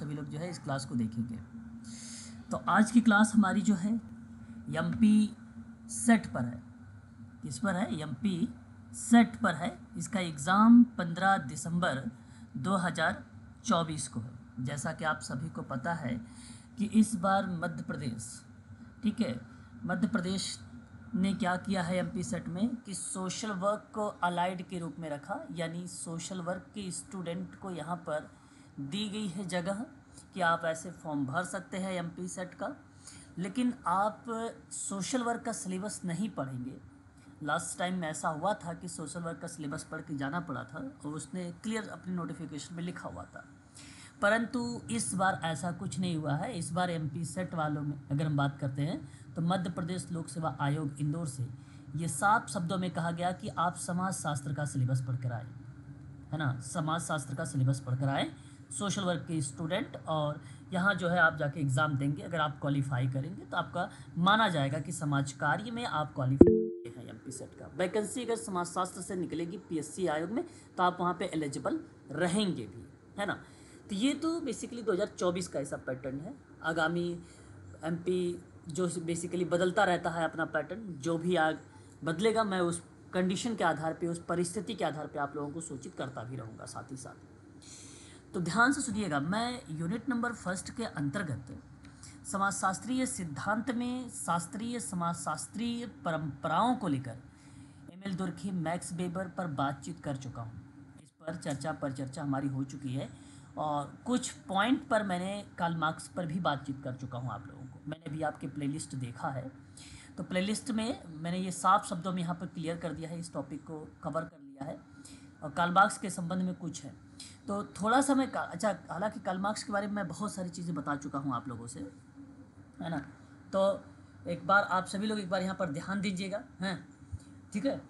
सभी लोग जो है इस क्लास को देखेंगे। तो आज की क्लास हमारी जो है एमपी सेट पर है। किस पर है? एमपी सेट पर है। इसका एग्ज़ाम 15 दिसंबर 2024 को है। जैसा कि आप सभी को पता है कि इस बार मध्य प्रदेश, ठीक है, मध्य प्रदेश ने क्या किया है एमपी सेट में कि सोशल वर्क को अलाइड के रूप में रखा, यानी सोशल वर्क के स्टूडेंट को यहाँ पर दी गई है जगह कि आप ऐसे फॉर्म भर सकते हैं एमपी सेट का, लेकिन आप सोशल वर्क का सिलेबस नहीं पढ़ेंगे। लास्ट टाइम में ऐसा हुआ था कि सोशल वर्क का सिलेबस पढ़ के जाना पड़ा था और उसने क्लियर अपनी नोटिफिकेशन में लिखा हुआ था, परंतु इस बार ऐसा कुछ नहीं हुआ है। इस बार एमपी सेट वालों में अगर हम बात करते हैं तो मध्य प्रदेश लोक सेवा आयोग इंदौर से ये साफ शब्दों में कहा गया कि आप समाज शास्त्र का सिलेबस पढ़कर आए, है ना, समाज शास्त्र का सिलेबस पढ़कर आए सोशल वर्क के स्टूडेंट, और यहाँ जो है आप जाके एग्ज़ाम देंगे। अगर आप क्वालिफाई करेंगे तो आपका माना जाएगा कि समाज कार्य में आप क्वालिफाई हैं। एमपी सेट का वैकेंसी अगर समाज शास्त्र से निकलेगी पीएससी आयोग में तो आप वहाँ पे एलिजिबल रहेंगे भी, है ना। तो ये तो बेसिकली 2024 का ऐसा पैटर्न है। आगामी एमपी जो बेसिकली बदलता रहता है अपना पैटर्न, जो भी बदलेगा मैं उस कंडीशन के आधार पे, उस परिस्थिति के आधार पे आप लोगों को सूचित करता भी रहूँगा साथ ही साथ। तो ध्यान से सुनिएगा, मैं यूनिट नंबर फर्स्ट के अंतर्गत समाजशास्त्रीय सिद्धांत में शास्त्रीय समाजशास्त्रीय परंपराओं को लेकर एमएल दुर्खी, मैक्स वेबर पर बातचीत कर चुका हूँ। इस पर चर्चा हमारी हो चुकी है और कुछ पॉइंट पर मैंने कार्ल मार्क्स पर भी बातचीत कर चुका हूँ आप लोगों को। मैंने भी आपके प्लेलिस्ट देखा है, तो प्लेलिस्ट में मैंने ये साफ शब्दों में यहाँ पर क्लियर कर दिया है, इस टॉपिक को कवर कर लिया है। और कार्ल मार्क्स के संबंध में कुछ है तो थोड़ा सा मैं अच्छा, हालांकि कार्ल मार्क्स के बारे में मैं बहुत सारी चीज़ें बता चुका हूँ आप लोगों से, है ना। तो एक बार आप सभी लोग एक बार यहाँ पर ध्यान दीजिएगा, हैं, ठीक है।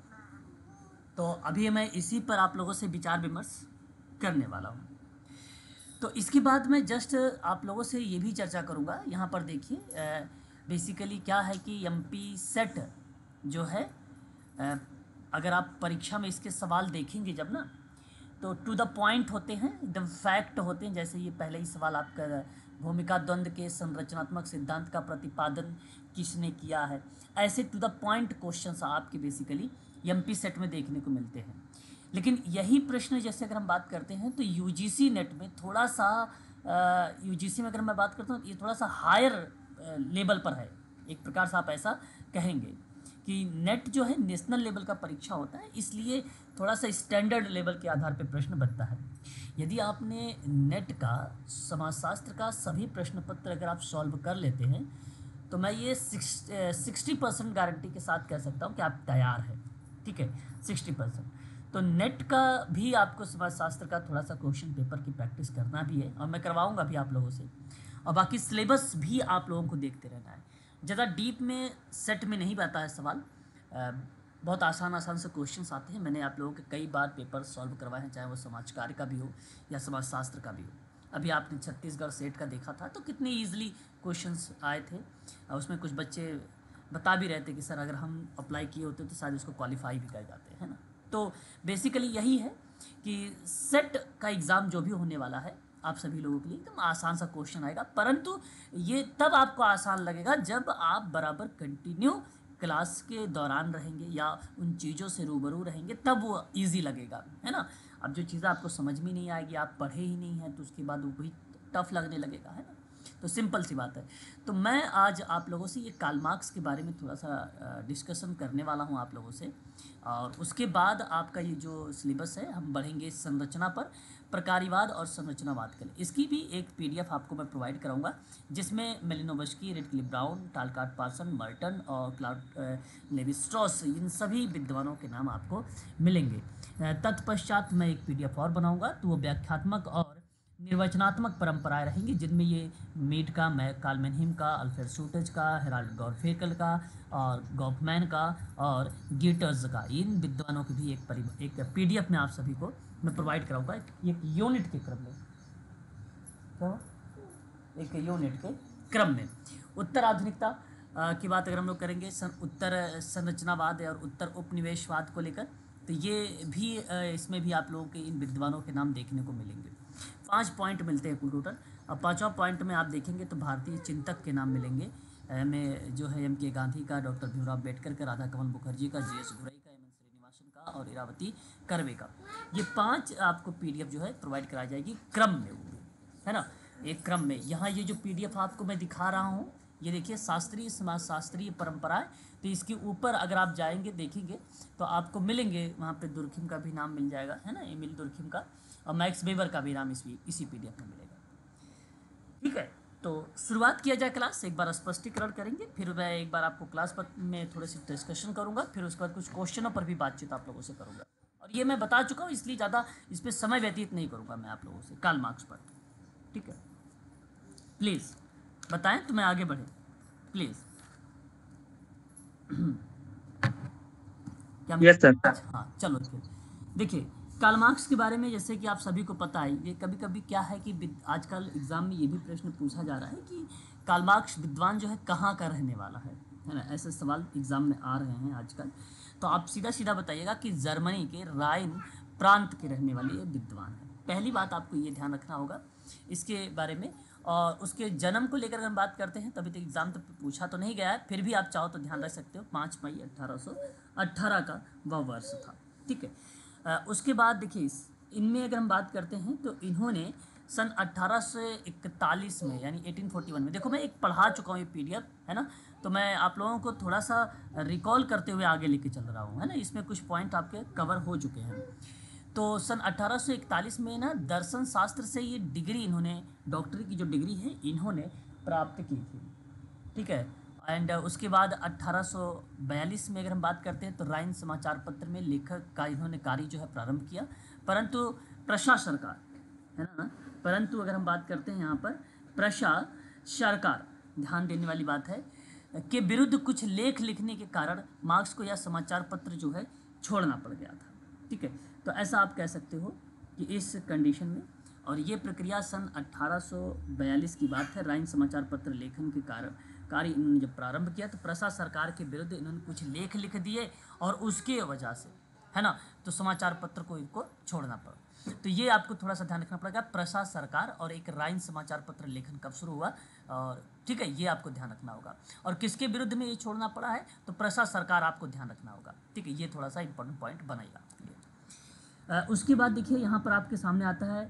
तो अभी मैं इसी पर आप लोगों से विचार विमर्श करने वाला हूँ। तो इसके बाद मैं जस्ट आप लोगों से ये भी चर्चा करूँगा। यहाँ पर देखिए बेसिकली क्या है कि एमपी सेट जो है, अगर आप परीक्षा में इसके सवाल देखेंगे जब ना, तो टू द पॉइंट होते हैं, एकदम फैक्ट होते हैं। जैसे ये पहले ही सवाल आपका, भूमिका द्वंद्व के संरचनात्मक सिद्धांत का प्रतिपादन किसने किया है, ऐसे टू द पॉइंट क्वेश्चंस आपके बेसिकली एमपी सेट में देखने को मिलते हैं। लेकिन यही प्रश्न जैसे अगर हम बात करते हैं तो यूजीसी नेट में थोड़ा सा, यूजीसी में अगर मैं बात करता हूँ ये थोड़ा सा हायर लेवल पर है, एक प्रकार से आप ऐसा कहेंगे कि नेट जो है नेशनल लेवल का परीक्षा होता है, इसलिए थोड़ा सा स्टैंडर्ड लेवल के आधार पर प्रश्न बनता है। यदि आपने नेट का समाजशास्त्र का सभी प्रश्न पत्र अगर आप सॉल्व कर लेते हैं तो मैं ये 60% गारंटी के साथ कह सकता हूँ कि आप तैयार हैं, ठीक है, 60%। तो नेट का भी आपको समाजशास्त्र का थोड़ा सा क्वेश्चन पेपर की प्रैक्टिस करना भी है और मैं करवाऊंगा भी आप लोगों से, और बाकी सिलेबस भी आप लोगों को देखते रहना है। ज़्यादा डीप में सेट में नहीं आता है सवाल, बहुत आसान से क्वेश्चंस आते हैं। मैंने आप लोगों के कई बार पेपर सॉल्व करवाए हैं, चाहे वो समाज कार्य का भी हो या समाजशास्त्र का भी हो। अभी आपने छत्तीसगढ़ सेट का देखा था तो कितने ईजिली क्वेश्चंस आए थे, और उसमें कुछ बच्चे बता भी रहे थे कि सर अगर हम अप्लाई किए होते तो शायद उसको क्वालिफाई भी कर जाते हैं ना। तो बेसिकली यही है कि सेट का एग्ज़ाम जो भी होने वाला है आप सभी लोगों के लिए एकदम आसान सा क्वेश्चन आएगा, परंतु ये तब आपको आसान लगेगा जब आप बराबर कंटिन्यू क्लास के दौरान रहेंगे या उन चीज़ों से रूबरू रहेंगे, तब वो इजी लगेगा, है ना। अब जो चीज़ें आपको समझ में नहीं आएगी, आप पढ़े ही नहीं हैं, तो उसके बाद वो भी टफ लगने लगेगा, है ना। तो सिंपल सी बात है। तो मैं आज आप लोगों से ये कार्ल मार्क्स के बारे में थोड़ा सा डिस्कशन करने वाला हूँ आप लोगों से, और उसके बाद आपका ये जो सिलेबस है हम बढ़ेंगे संरचना पर, प्रकारीवाद और संरचनावाद के लिए। इसकी भी एक पीडीएफ आपको मैं प्रोवाइड कराऊंगा, जिसमें Malinowski, Radcliffe Brown, Talcott Parson, Merton और क्लाउड लेवी स्ट्रॉस, इन सभी विद्वानों के नाम आपको मिलेंगे। तत्पश्चात मैं एक पीडीएफ और बनाऊंगा, तो वो व्याख्यात्मक और निर्वचनात्मक परंपराएं रहेंगी, जिनमें ये मीट का, कालमेनहिम का, अल्फ्रेड शूटज का, हेराल्ड गॉरफेकल का और गॉफमैन का और गीटर्स का, इन विद्वानों की भी एक पीडीएफ में आप सभी को मैं प्रोवाइड कराऊंगा एक यूनिट के क्रम में, क्या एक यूनिट के क्रम में। उत्तर आधुनिकता की बात अगर हम लोग करेंगे, उत्तर संरचनावाद और उत्तर उपनिवेशवाद को लेकर, तो ये भी इसमें भी आप लोगों के इन विद्वानों के नाम देखने को मिलेंगे। 5 पॉइंट मिलते हैं कुल टोटल, और 5वां पॉइंट में आप देखेंगे तो भारतीय चिंतक के नाम मिलेंगे, में जो है M.K. गांधी का, डॉक्टर भीमराव अम्बेडकर का, राधा कमल मुखर्जी का, G.S. घुरई का, M.N. श्रीनिवासन का और इरावती कर्वे का। ये 5 आपको PDF जो है प्रोवाइड कराई जाएगी क्रम में, वो है ना, एक क्रम में। यहाँ ये जो PDF आपको मैं दिखा रहा हूँ, ये देखिए शास्त्रीय समाज शास्त्रीय परंपराएं, तो इसके ऊपर अगर आप जाएंगे देखेंगे तो आपको मिलेंगे वहाँ पे दुर्खिम का भी नाम मिल जाएगा, है ना, एमिल दुर्खिम का, और मैक्स वेबर का भी नाम इसी PDF में मिलेगा। ठीक है, तो शुरुआत किया जाए क्लास, एक बार स्पष्टीकरण करेंगे, फिर मैं एक बार आपको क्लास में थोड़े से डिस्कशन करूंगा, फिर उसके बाद कुछ क्वेश्चनों पर भी बातचीत आप लोगों से करूंगा। और ये मैं बता चुका हूँ, इसलिए ज़्यादा इस पर समय व्यतीत नहीं करूंगा मैं आप लोगों से कार्ल मार्क्स पर। ठीक है, प्लीज़ बताएं तो मैं आगे बढ़े, प्लीज़। क्या यस सर। हाँ चलो फिर देखिए, कार्ल मार्क्स के बारे में जैसे कि आप सभी को पता है, ये कभी कभी क्या है कि आजकल एग्जाम में ये भी प्रश्न पूछा जा रहा है कि कार्ल मार्क्स विद्वान जो है कहाँ का रहने वाला है ना, ऐसे सवाल एग्जाम में आ रहे हैं आजकल। तो आप सीधा सीधा बताइएगा कि जर्मनी के राइन प्रांत के रहने वाले ये विद्वान है। पहली बात आपको ये ध्यान रखना होगा इसके बारे में। और उसके जन्म को लेकर हम बात करते हैं, तभी तो एग्ज़ाम तो पूछा तो नहीं गया है, फिर भी आप चाहो तो ध्यान रख सकते हो, 5 मई 1818 का वह वर्ष था। ठीक है, उसके बाद देखिए इनमें अगर हम बात करते हैं तो इन्होंने सन 1841 में यानी 1841 में, देखो मैं एक पढ़ा चुका हूँ ये PDF, है ना, तो मैं आप लोगों को थोड़ा सा रिकॉल करते हुए आगे लेके चल रहा हूँ, है ना, इसमें कुछ पॉइंट आपके कवर हो चुके हैं। तो सन 1841 में ना दर्शन शास्त्र से ये डिग्री इन्होंने, डॉक्टरी की जो डिग्री है इन्होंने प्राप्त की थी। ठीक है, एंड उसके बाद 1842 में अगर हम बात करते हैं तो राइन समाचार पत्र में लेखक का इन्होंने कार्य जो है प्रारंभ किया, परंतु प्रशा सरकार, है ना, परंतु अगर हम बात करते हैं यहाँ पर प्रशा सरकार, ध्यान देने वाली बात है, के विरुद्ध कुछ लेख लिखने के कारण मार्क्स को यह समाचार पत्र जो है छोड़ना पड़ गया था। ठीक है, तो ऐसा आप कह सकते हो कि इस कंडीशन में, और ये प्रक्रिया सन 1842 की बात है, राइन समाचार पत्र लेखन के कारण कार्य इन्होंने जब प्रारंभ किया तो प्रशा सरकार के विरुद्ध इन्होंने कुछ लेख लिख दिए और उसके वजह से, है ना, तो समाचार पत्र को इनको छोड़ना पड़ा। तो ये आपको थोड़ा सा ध्यान रखना पड़ेगा, प्रशा सरकार और एक राइन समाचार पत्र लेखन कब शुरू हुआ, और ठीक है ये आपको ध्यान रखना होगा। और किसके विरुद्ध में ये छोड़ना पड़ा है, तो प्रशा सरकार आपको ध्यान रखना होगा। ठीक है, ये थोड़ा सा इंपॉर्टेंट पॉइंट बनेगा। उसके बाद देखिए यहाँ पर आपके सामने आता है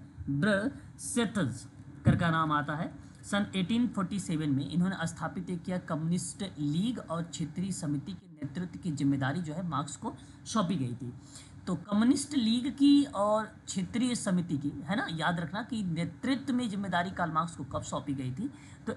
ब्रसेटज कर का नाम आता है। सन 1847 में इन्होंने स्थापित किया कम्युनिस्ट लीग और क्षेत्रीय समिति के नेतृत्व की जिम्मेदारी जो है मार्क्स को सौंपी गई थी। तो कम्युनिस्ट लीग की और क्षेत्रीय समिति की, है ना, याद रखना कि नेतृत्व में जिम्मेदारी कार्ल मार्क्स को कब सौंपी गई थी, तो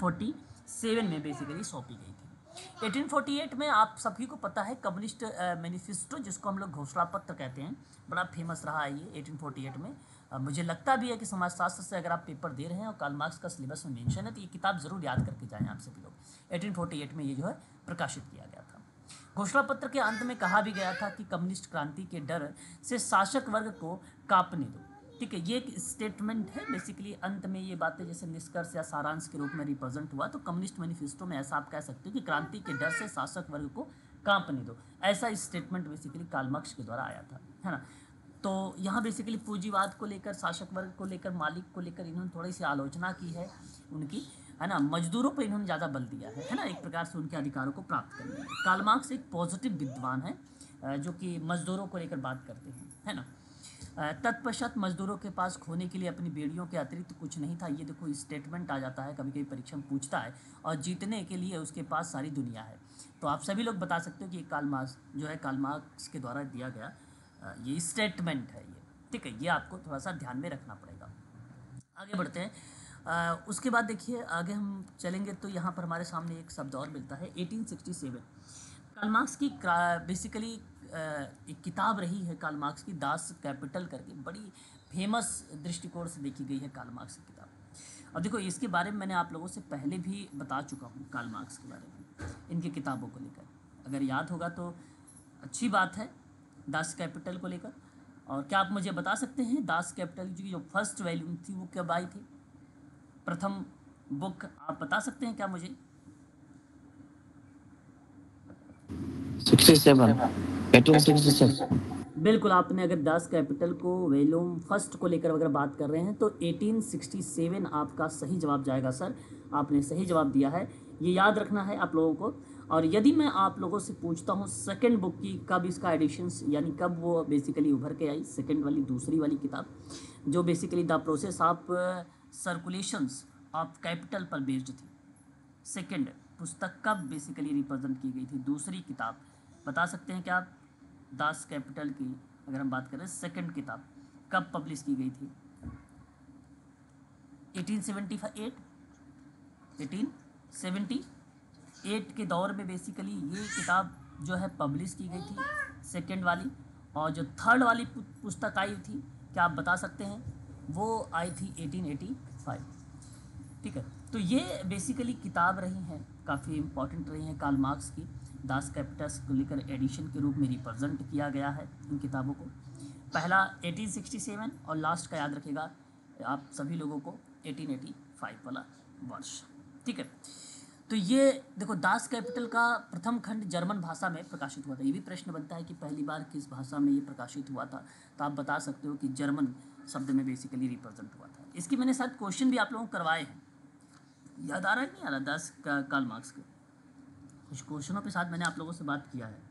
1847 में बेसिकली सौंपी गई थी। 1848 में आप सभी को पता है कम्युनिस्ट मैनिफेस्टो, जिसको हम लोग घोषणा पत्र कहते हैं, बड़ा फेमस रहा है ये 1848 में। मुझे लगता भी है कि समाजशास्त्र से अगर आप पेपर दे रहे हैं और कार्ल मार्क्स का सिलेबस में मेंशन है तो ये किताब जरूर याद करके जाएं आप सभी लोग। 1848 में ये जो है प्रकाशित किया गया था। घोषणा पत्र के अंत में कहा भी गया था कि कम्युनिस्ट क्रांति के डर से शासक वर्ग को कांपने दो। ठीक है, ये एक स्टेटमेंट है बेसिकली, अंत में ये बातें जैसे निष्कर्ष या सारांश के रूप में रिप्रेजेंट हुआ। तो कम्युनिस्ट मैनिफेस्टो में ऐसा आप कह सकते हो कि क्रांति के डर से शासक वर्ग को कांपने दो, ऐसा स्टेटमेंट बेसिकली कार्ल मार्क्स के द्वारा आया था, है ना। तो यहाँ बेसिकली पूंजीवाद को लेकर, शासक वर्ग को लेकर, मालिक को लेकर इन्होंने थोड़ी सी आलोचना की है उनकी, है ना। मजदूरों पर इन्होंने ज़्यादा बल दिया है ना, एक प्रकार से उनके अधिकारों को प्राप्त करने में। कार्ल मार्क्स एक पॉजिटिव विद्वान है जो कि मजदूरों को लेकर बात करते हैं, है ना। तत्पश्चात मजदूरों के पास खोने के लिए अपनी बेड़ियों के अतिरिक्त कुछ नहीं था। ये देखो स्टेटमेंट आ जाता है, कभी कभी परीक्षा में पूछता है, और जीतने के लिए उसके पास सारी दुनिया है। तो आप सभी लोग बता सकते हो कि कार्ल मार्क्स जो है, कार्ल मार्क्स के द्वारा दिया गया ये स्टेटमेंट है ये। ठीक है, ये आपको थोड़ा सा ध्यान में रखना पड़ेगा। आगे बढ़ते हैं। उसके बाद देखिए आगे हम चलेंगे तो यहाँ पर हमारे सामने एक शब्द और मिलता है 1867। कार्ल मार्क्स की बेसिकली एक किताब रही है कार्ल मार्क्स की, दास कैपिटल करके, बड़ी फेमस दृष्टिकोण से देखी गई है कार्ल मार्क्स की किताब। और देखो इसके बारे में मैंने आप लोगों से पहले भी बता चुका हूँ, कार्ल मार्क्स के बारे में, इनकी किताबों को लेकर, अगर याद होगा तो अच्छी बात है, दास कैपिटल को लेकर। और क्या आप मुझे बता सकते हैं दास कैपिटल की जो फर्स्ट वॉल्यूम थी वो कब आई थी, प्रथम बुक आप बता सकते हैं क्या मुझे? 67, 1867। बिल्कुल, आपने अगर दास कैपिटल को वॉल्यूम फर्स्ट को लेकर अगर बात कर रहे हैं तो 1867 आपका सही जवाब जाएगा सर। आपने सही जवाब दिया है, ये याद रखना है आप लोगों को। और यदि मैं आप लोगों से पूछता हूँ सेकंड बुक की कब इसका एडिशंस यानी कब वो बेसिकली उभर के आई, सेकंड वाली दूसरी वाली किताब जो basically the process of circulations of capital पर बेस्ड थी, सेकंड पुस्तक कब बेसिकली रिप्रेजेंट की गई थी, दूसरी किताब बता सकते हैं क्या आप? दास कैपिटल की अगर हम बात करें सेकंड किताब कब पब्लिश की गई थी? 1878 1878 के दौर में बेसिकली ये किताब जो है पब्लिश की गई थी, सेकंड वाली। और जो थर्ड वाली पुस्तक आई थी, क्या आप बता सकते हैं? वो आई थी 1885। ठीक है, तो ये बेसिकली किताब रही हैं, काफ़ी इंपॉर्टेंट रही हैं कार्ल मार्क्स की। दास कैपिटल्स को लेकर एडिशन के रूप में रिप्रेजेंट किया गया है इन किताबों को। पहला 1867 और लास्ट का याद रखिएगा आप सभी लोगों को 1885 वाला वर्ष। ठीक है, तो ये देखो दास कैपिटल का प्रथम खंड जर्मन भाषा में प्रकाशित हुआ था। ये भी प्रश्न बनता है कि पहली बार किस भाषा में ये प्रकाशित हुआ था, तो आप बता सकते हो कि जर्मन शब्द में बेसिकली रिप्रेजेंट हुआ था। इसकी मैंने शायद क्वेश्चन भी आप लोगों को करवाए हैं, याद आ रहा है नहीं आ रहा? दास का कार्ल मार्क्स के कुछ क्वेश्चनों के साथ मैंने आप लोगों से बात किया है,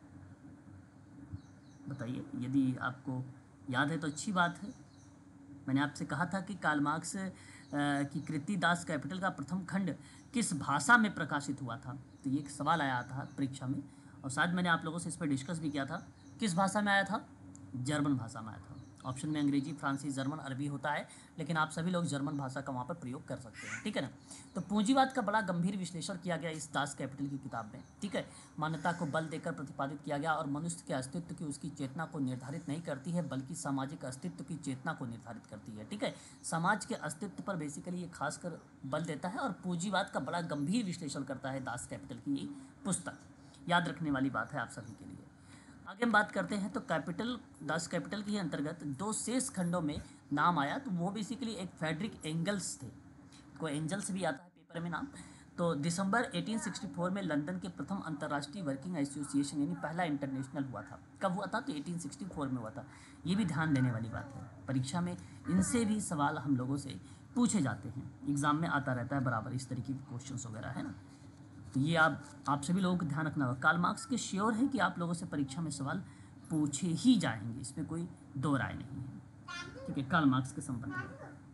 बताइए यदि आपको याद है तो अच्छी बात है। मैंने आपसे कहा था कि कार्ल मार्क्स की कृति दास कैपिटल का प्रथम खंड किस भाषा में प्रकाशित हुआ था, तो ये एक सवाल आया था परीक्षा में और शायद मैंने आप लोगों से इस पर डिस्कस भी किया था। किस भाषा में आया था? जर्मन भाषा में आया था। ऑप्शन में अंग्रेजी, फ्रांसीसी, जर्मन, अरबी होता है, लेकिन आप सभी लोग जर्मन भाषा का वहाँ पर प्रयोग कर सकते हैं। ठीक है ना? तो पूंजीवाद का बड़ा गंभीर विश्लेषण किया गया इस दास कैपिटल की किताब में। ठीक है, मान्यता को बल देकर प्रतिपादित किया गया और मनुष्य के अस्तित्व की उसकी चेतना को निर्धारित नहीं करती है, बल्कि सामाजिक अस्तित्व की चेतना को निर्धारित करती है। ठीक है, समाज के अस्तित्व पर बेसिकली ये खासकर बल देता है और पूंजीवाद का बड़ा गंभीर विश्लेषण करता है दास कैपिटल की ये पुस्तक। याद रखने वाली बात है आप सभी के लिए। आगे हम बात करते हैं तो कैपिटल दास कैपिटल के अंतर्गत दो शेष खंडों में नाम आया, तो वो बेसिकली एक फ्रेडरिक एंगल्स थे, कोई एंजल्स भी आता है पेपर में नाम। तो दिसंबर 1864 में लंदन के प्रथम अंतर्राष्ट्रीय वर्किंग एसोसिएशन यानी पहला इंटरनेशनल हुआ था। कब हुआ था? तो 1864 में हुआ था। ये भी ध्यान देने वाली बात है, परीक्षा में इनसे भी सवाल हम लोगों से पूछे जाते हैं, एग्जाम में आता रहता है बराबर इस तरीके के क्वेश्चंस वगैरह, है ना? तो ये आप सभी लोगों को ध्यान रखना होगा। कार्ल मार्क्स के श्योर है कि आप लोगों से परीक्षा में सवाल पूछे ही जाएंगे, इसमें कोई दो राय नहीं है। ठीक है, कार्ल मार्क्स के संबंध में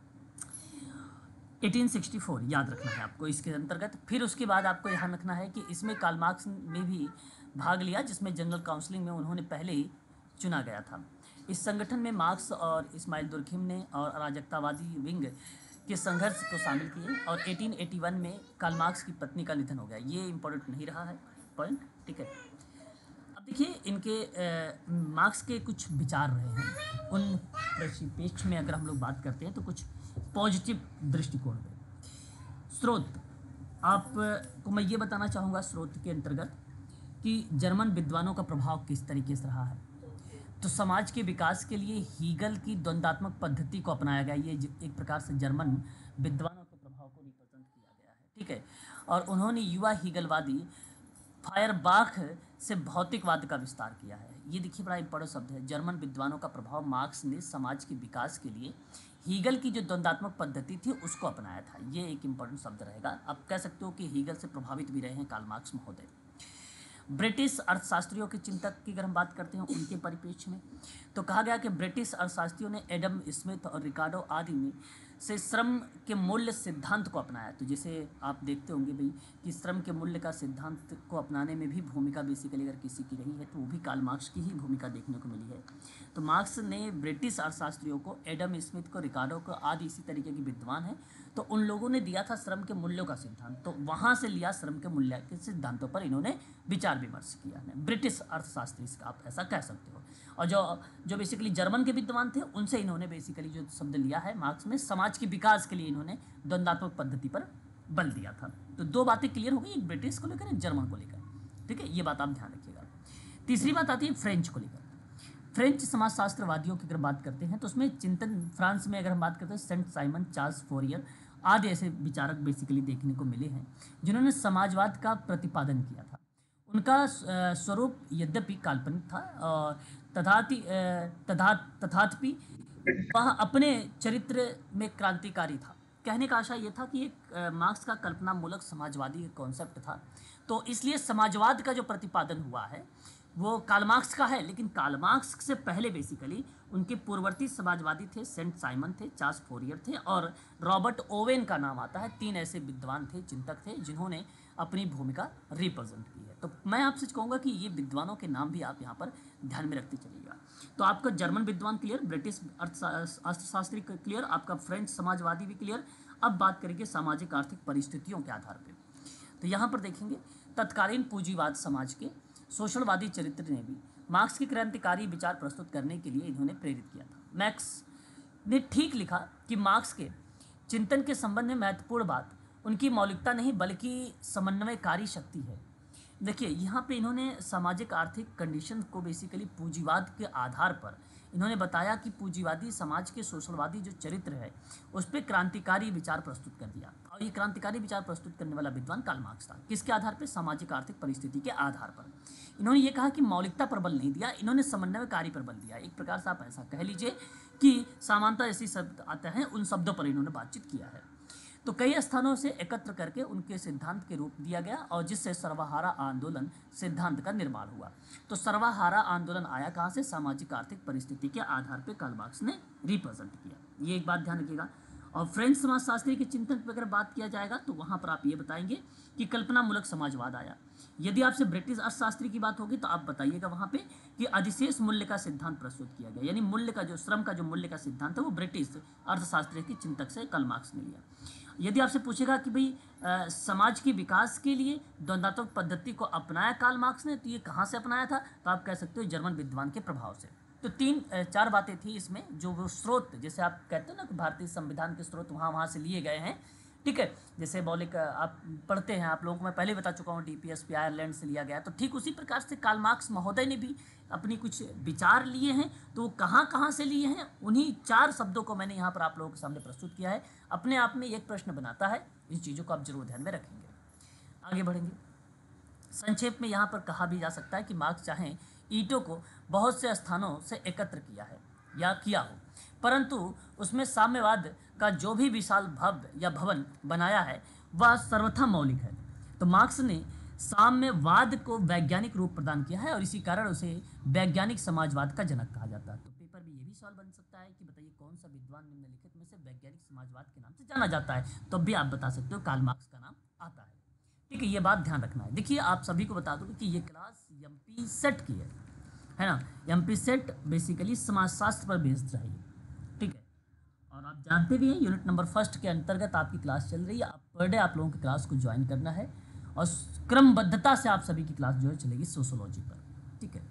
1864 याद रखना है आपको इसके अंतर्गत। फिर उसके बाद आपको ध्यान रखना है कि इसमें कार्ल मार्क्स ने भी भाग लिया, जिसमें जनरल काउंसिलिंग में उन्होंने पहले ही चुना गया था। इस संगठन में मार्क्स और इस्माइल दुर्खिम ने और अराजकतावादी विंग के संघर्ष को शामिल किए और 1881 में कार्ल मार्क्स की पत्नी का निधन हो गया। ये इंपॉर्टेंट नहीं रहा है पॉइंट। ठीक है, अब देखिए इनके मार्क्स के कुछ विचार रहे हैं, उन परिप्रेक्ष्य में अगर हम लोग बात करते हैं तो कुछ पॉजिटिव दृष्टिकोण में। स्रोत आपको मैं ये बताना चाहूँगा स्रोत के अंतर्गत कि जर्मन विद्वानों का प्रभाव किस तरीके से रहा है। तो समाज के विकास के लिए हीगल की द्वंद्वात्मक पद्धति को अपनाया गया। ये एक प्रकार से जर्मन विद्वानों के प्रभाव को रिप्रेजेंट किया गया है। ठीक है, और उन्होंने युवा हीगलवादी फायरबाख से भौतिकवाद का विस्तार किया है। ये देखिए बड़ा इंपॉर्टेंट शब्द है, जर्मन विद्वानों का प्रभाव। मार्क्स ने समाज के विकास के लिए हीगल की जो द्वंद्वात्मक पद्धति थी उसको अपनाया था। ये एक इंपॉर्टेंट शब्द रहेगा। आप कह सकते हो कि हीगल से प्रभावित भी रहे हैं कार्ल मार्क्स महोदय। ब्रिटिश अर्थशास्त्रियों के चिंतक की अगर हम बात करते हैं उनके परिप्रेक्ष्य में, तो कहा गया कि ब्रिटिश अर्थशास्त्रियों ने एडम स्मिथ और रिकार्डो आदि में से श्रम के मूल्य सिद्धांत को अपनाया। तो जैसे आप देखते होंगे भाई कि श्रम के मूल्य का सिद्धांत को अपनाने में भी भूमिका बेसिकली अगर किसी की रही है तो वो भी कार्ल मार्क्स की ही भूमिका देखने को मिली है। तो मार्क्स ने ब्रिटिश अर्थशास्त्रियों को, एडम स्मिथ को, रिकार्डो को आदि इसी तरीके के विद्वान हैं, तो उन लोगों ने दिया था श्रम के मूल्यों का सिद्धांत, तो वहाँ से लिया श्रम के मूल्य के सिद्धांतों पर इन्होंने विचार विमर्श किया है। ब्रिटिश अर्थशास्त्री आप ऐसा कह सकते हो। और जो बेसिकली जर्मन के विद्वान थे उनसे इन्होंने बेसिकली जो शब्द लिया है मार्क्स में, समाज के विकास के लिए इन्होंने द्वंद्वात्मक पद्धति पर बल दिया था। तो दो बातें क्लियर हो गई, एक ब्रिटिश को लेकर एक जर्मन को लेकर। ठीक है, ये बात आप ध्यान रखिएगा। तीसरी बात आती है फ्रेंच को लेकर। फ्रेंच समाजशास्त्रवादियों की अगर बात करते हैं तो उसमें चिंतन, फ्रांस में अगर हम बात करते हैं सेंट साइमन, चार्ल्स फोरियर आदि ऐसे विचारक बेसिकली देखने को मिले हैं जिन्होंने समाजवाद का प्रतिपादन किया था। उनका स्वरूप यद्यपि काल्पनिक था और तथापि वह अपने चरित्र में क्रांतिकारी था। कहने का आशा ये था कि एक मार्क्स का कल्पनामूलक समाजवादी कॉन्सेप्ट था, तो इसलिए समाजवाद का जो प्रतिपादन हुआ है वो कार्ल मार्क्स का है, लेकिन कार्ल मार्क्स से पहले बेसिकली उनके पूर्ववर्ती समाजवादी थे, सेंट साइमन थे, चार्ल्स फोरियर थे और रॉबर्ट ओवेन का नाम आता है। 3 ऐसे विद्वान थे, चिंतक थे, जिन्होंने अपनी भूमिका रिप्रेजेंट की है। तो मैं आपसे कहूँगा कि ये विद्वानों के नाम भी आप यहाँ पर ध्यान में रखते चलिएगा। तो आपका जर्मन विद्वान क्लियर, ब्रिटिश अर्थशास्त्री क्लियर, आपका फ्रेंच समाजवादी भी क्लियर। अब बात करेंगे सामाजिक आर्थिक परिस्थितियों के आधार पर। तो यहाँ पर देखेंगे तत्कालीन पूंजीवाद समाज के शोषणवादी चरित्र ने भी मार्क्स के क्रांतिकारी विचार प्रस्तुत करने के लिए इन्होंने प्रेरित किया था। मैक्स ने ठीक लिखा कि मार्क्स के चिंतन के संबंध में महत्वपूर्ण बात उनकी मौलिकता नहीं बल्कि समन्वयकारी शक्ति है। देखिए यहाँ पे इन्होंने सामाजिक आर्थिक कंडीशन को बेसिकली पूंजीवाद के आधार पर इन्होंने बताया कि पूंजीवादी समाज के शोषणवादी जो चरित्र है उस पर क्रांतिकारी विचार प्रस्तुत कर दिया। और ये क्रांतिकारी विचार प्रस्तुत करने वाला विद्वान कार्ल मार्क्स था। किसके आधार पर? सामाजिक आर्थिक परिस्थिति के आधार पर। इन्होंने ये कहा कि मौलिकता पर बल नहीं दिया, इन्होंने समन्वयकारी पर बल दिया। एक प्रकार से आप ऐसा कह लीजिए कि समानता जैसी शब्द आते हैं उन शब्दों पर इन्होंने बातचीत किया है। तो कई स्थानों से एकत्र करके उनके सिद्धांत के रूप दिया गया और जिससे सर्वहारा आंदोलन सिद्धांत का निर्माण हुआ। तो सर्वहारा आंदोलन आया कहाँ से? सामाजिक आर्थिक परिस्थिति के आधार पर कार्ल मार्क्स ने रिप्रेजेंट किया। ये एक बात ध्यान रखिएगा। और फ्रेंच समाजशास्त्री के चिंतन पर अगर बात किया जाएगा तो वहाँ पर आप ये बताएंगे कि कल्पनामूलक समाजवाद आया। यदि आपसे ब्रिटिश अर्थशास्त्री की बात होगी तो आप बताइएगा वहाँ पे कि अधिशेष मूल्य का सिद्धांत प्रस्तुत किया गया, यानी मूल्य का जो श्रम का जो मूल्य का सिद्धांत है वो ब्रिटिश अर्थशास्त्री के चिंतक से कार्ल मार्क्स ने लिया। यदि आपसे पूछेगा कि भाई समाज के विकास के लिए द्वंद्वात्मक पद्धति को अपनाया कार्ल मार्क्स ने, तो ये कहाँ से अपनाया था? तो आप कह सकते हो जर्मन विद्वान के प्रभाव से। तो 3-4 बातें थी इसमें जो वो स्रोत, जैसे आप कहते हो ना कि भारतीय संविधान के स्रोत वहाँ से लिए गए हैं, ठीक है। जैसे मौलिक आप पढ़ते हैं, आप लोगों को मैं पहले बता चुका हूँ डीपीएसपी आयरलैंड से लिया गया। तो ठीक उसी प्रकार से कार्ल मार्क्स महोदय ने भी अपनी कुछ विचार लिए हैं। तो वो कहाँ से लिए हैं, उन्हीं 4 शब्दों को मैंने यहाँ पर आप लोगों के सामने प्रस्तुत किया है। अपने आप में एक प्रश्न बनाता है, इन चीज़ों को आप जरूर ध्यान में रखेंगे। आगे बढ़ेंगे। संक्षेप में यहाँ पर कहा भी जा सकता है कि मार्क्स चाहें ईंटों को बहुत से स्थानों से एकत्र किया है या किया हो, परंतु उसमें साम्यवाद का जो भी विशाल भव्य या भवन बनाया है वह सर्वथा मौलिक है। तो मार्क्स ने साम्यवाद को वैज्ञानिक रूप प्रदान किया है और इसी कारण उसे वैज्ञानिक समाजवाद का जनक कहा जाता है। तो पेपर में ये भी सवाल बन सकता है कि बताइए कौन सा विद्वान निम्नलिखित में से वैज्ञानिक समाजवाद के नाम से जाना जाता है, तो भी आप बता सकते हो कार्ल मार्क्स का नाम आता है। ठीक है, ये बात ध्यान रखना है। देखिए आप सभी को बता दूं कि ये क्लास एमपी सेट की है ना। एमपी सेट बेसिकली समाजशास्त्र पर बेस्ड चाहिए, ठीक है। और आप जानते भी हैं यूनिट नंबर 1 के अंतर्गत आपकी क्लास चल रही है। आप पर डे आप लोगों की क्लास को ज्वाइन करना है और क्रमबद्धता से आप सभी की क्लास जो है चलेगी सोशोलॉजी पर, ठीक है।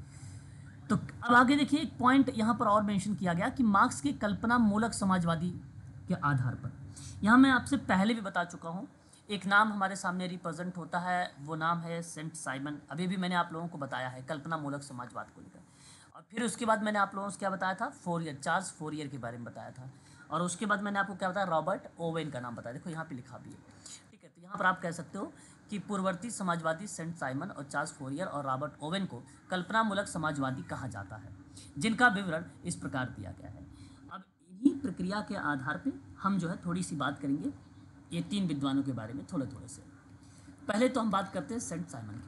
तो अब आगे देखिए एक पॉइंट यहाँ पर और मेंशन किया गया कि मार्क्स के कल्पना मूलक समाजवादी के आधार पर। यहाँ मैं आपसे पहले भी बता चुका हूँ, एक नाम हमारे सामने रिप्रेजेंट होता है, वो नाम है सेंट साइमन। अभी भी मैंने आप लोगों को बताया है कल्पना मूलक समाजवाद को लेकर। और फिर उसके बाद मैंने आप लोगों से क्या बताया था? फोरियर, चार्ल्स फोरियर के बारे में बताया था। और उसके बाद मैंने आपको क्या बताया? रॉबर्ट ओवेन का नाम बताया। देखो यहाँ पे लिखा भी है, ठीक है। तो यहाँ पर आप कह सकते हो कि पूर्ववर्ती समाजवादी सेंट साइमन और चार्ल्स फोरियर और रॉबर्ट ओवेन को कल्पनामूलक समाजवादी कहा जाता है, जिनका विवरण इस प्रकार दिया गया है। अब इन्हीं प्रक्रिया के आधार पर हम जो है थोड़ी सी बात करेंगे ये 3 विद्वानों के बारे में थोड़े से। पहले तो हम बात करते हैं सेंट साइमन के बारे में।